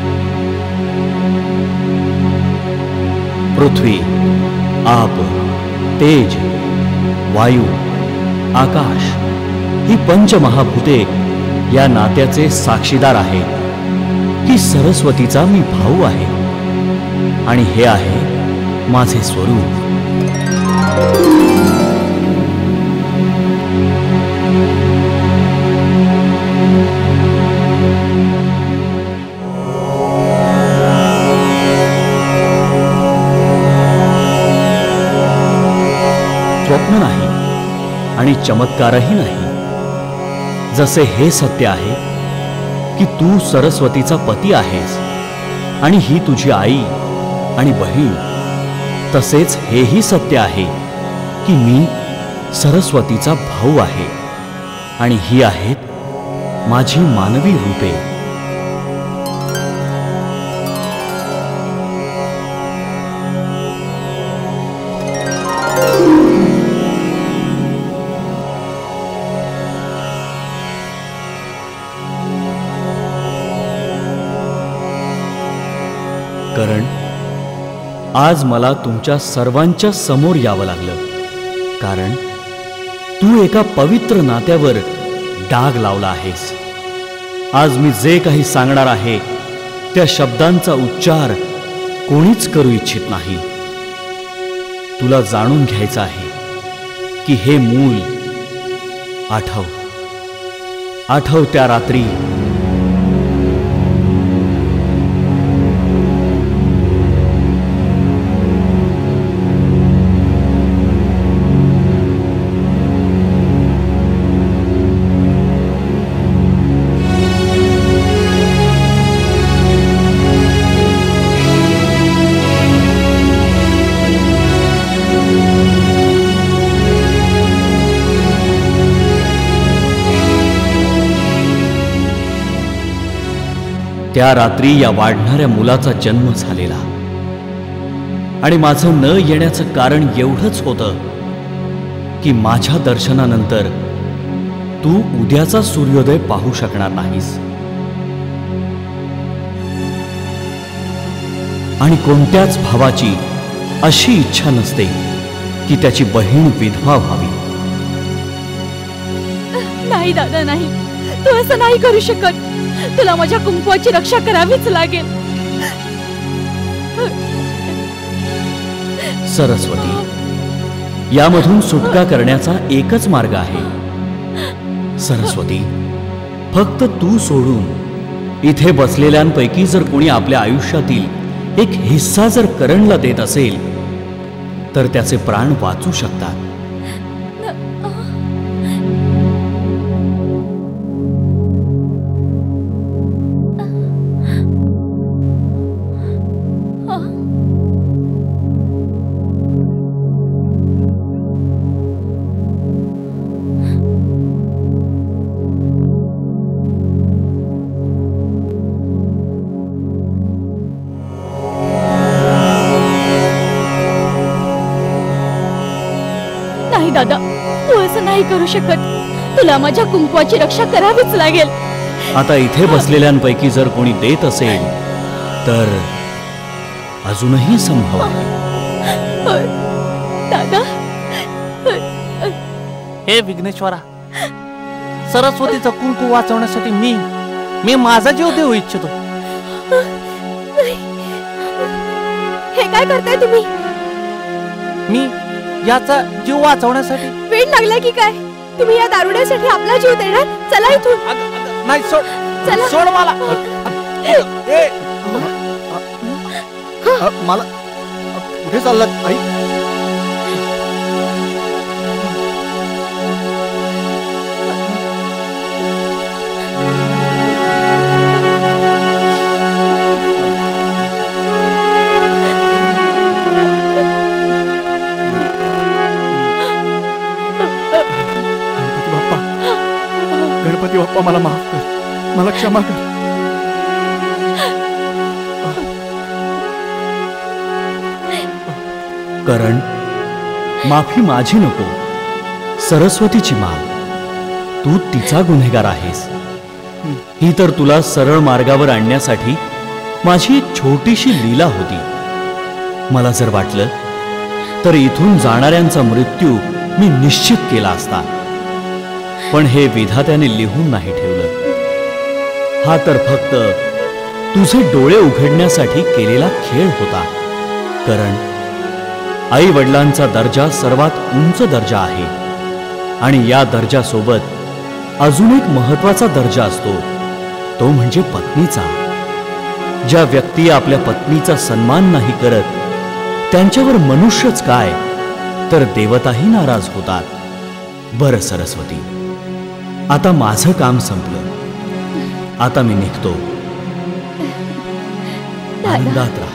I: पृथ्वी, आप, तेज, वायू, आकाश ही पंचमहाभूते या नात्याचे साक्षीदार आहेत की सरस्वतीचा मी भाऊ आहे आणि हे आहे माझे स्वरूप. स्वप्न नाही आणि चमत्कारही नाही. जसे हे सत्य आहे की तू सरस्वतीचा पती आहेस आणि ही तुझी आई आणि बहीण, तसेच हेही सत्य आहे की मी सरस्वतीचा भाऊ आहे आणि ही आहेत माझी मानवी रूपे. करण, आज मला तुमच्या सर्वांच्या समोर यावं लागलं कारण तू एका पवित्र नात्यावर डाग लावला आहेस. आज मी जे काही सांगणार आहे त्या शब्दांचा उच्चार कोणीच करू इच्छित नाही. तुला जाणून घ्यायचं आहे की हे मूल आठव आठव त्या रात्री त्या रात्री या वाढणाऱ्या मुलाचा जन्म झालेला आणि माझं न येण्याचं कारण एवढंच होतं की माझ्या दर्शनानंतर तू उद्याचा सूर्योदय पाहू शकणार नाहीस आणि कोणत्याच भावाची अशी इच्छा नसते की त्याची बहीण विधवा व्हावी.
D: नाही दादा, नाही, तू असं नाही करू शकत. तुला माझ्या कुंकवाची रक्षा करावीच लागेल.
I: सरस्वती, यामधून सुटका करण्याचा एकच मार्ग आहे. सरस्वती, फक्त तू सोडून इथे बसलेल्यांपैकी जर कोणी आपल्या आयुष्यातील एक हिस्सा जर करणला देत असेल तर त्याचे प्राण वाचू शकतात.
D: दादा, तू असं नाही करू शकत. तुला माझ्या कुंकवाची रक्षा करावीच लागेल.
I: आता इथे बसलेल्यांपैकी जर कोणी देत असेल तर अजूनही संभव आहे.
D: दादा,
O: हे विघ्नेश्वरा, सरस्वतीचं कुंकू वाचवण्यासाठी मी मी माझा जीव देऊ इच्छितो.
D: हे काय करताय तुम्ही?
O: मी याचा जीव वाचवण्यासाठी.
D: वेळ लागला की काय? तुम्ही या दारुड्यासाठी आपला जीव देणार? चला इथून.
O: नाही, सोड,
D: चला.
O: सोड मला.
Q: मला कुठे चाललात आई?
B: गणपती बाप्पा, मला माफ कर, मला क्षमा कर.
I: करण, माफी माझी नको, सरस्वतीची माग. तू तिचा गुन्हेगार आहेस. ही तर तुला सरळ मार्गावर आणण्यासाठी माझी एक छोटीशी लीला होती. मला जर वाटलं तर इथून जाणाऱ्यांचा मृत्यू मी निश्चित केला असता, पण हे विधात्याने लिहून नाही ठेवलं. हा तर फक्त तुझे डोळे उघडण्यासाठी केलेला खेळ होता. करण, आई वडिलांचा दर्जा सर्वात उंच दर्जा आहे, आणि या दर्जासोबत अजून एक महत्वाचा दर्जा असतो, तो म्हणजे पत्नीचा. ज्या व्यक्ती आपल्या पत्नीचा सन्मान नाही करत त्यांच्यावर मनुष्यच काय तर देवताही नाराज होतात. बरं सरस्वती, आता माझं काम संपलं. आता मी निघतो. आनंदात राहा.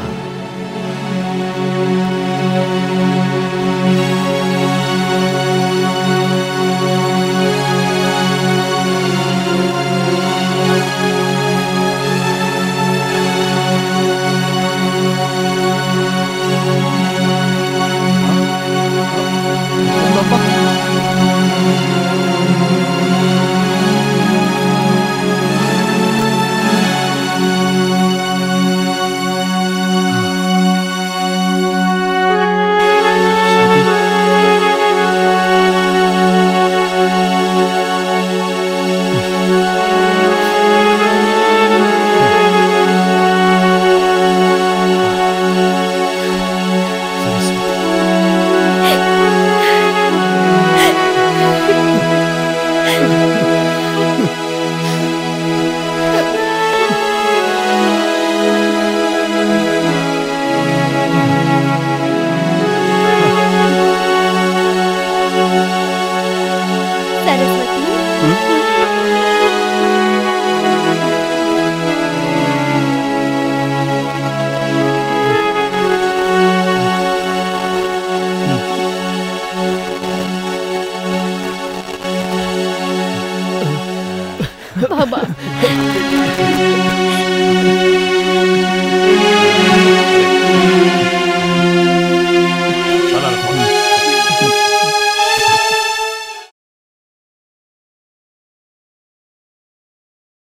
D: बाबा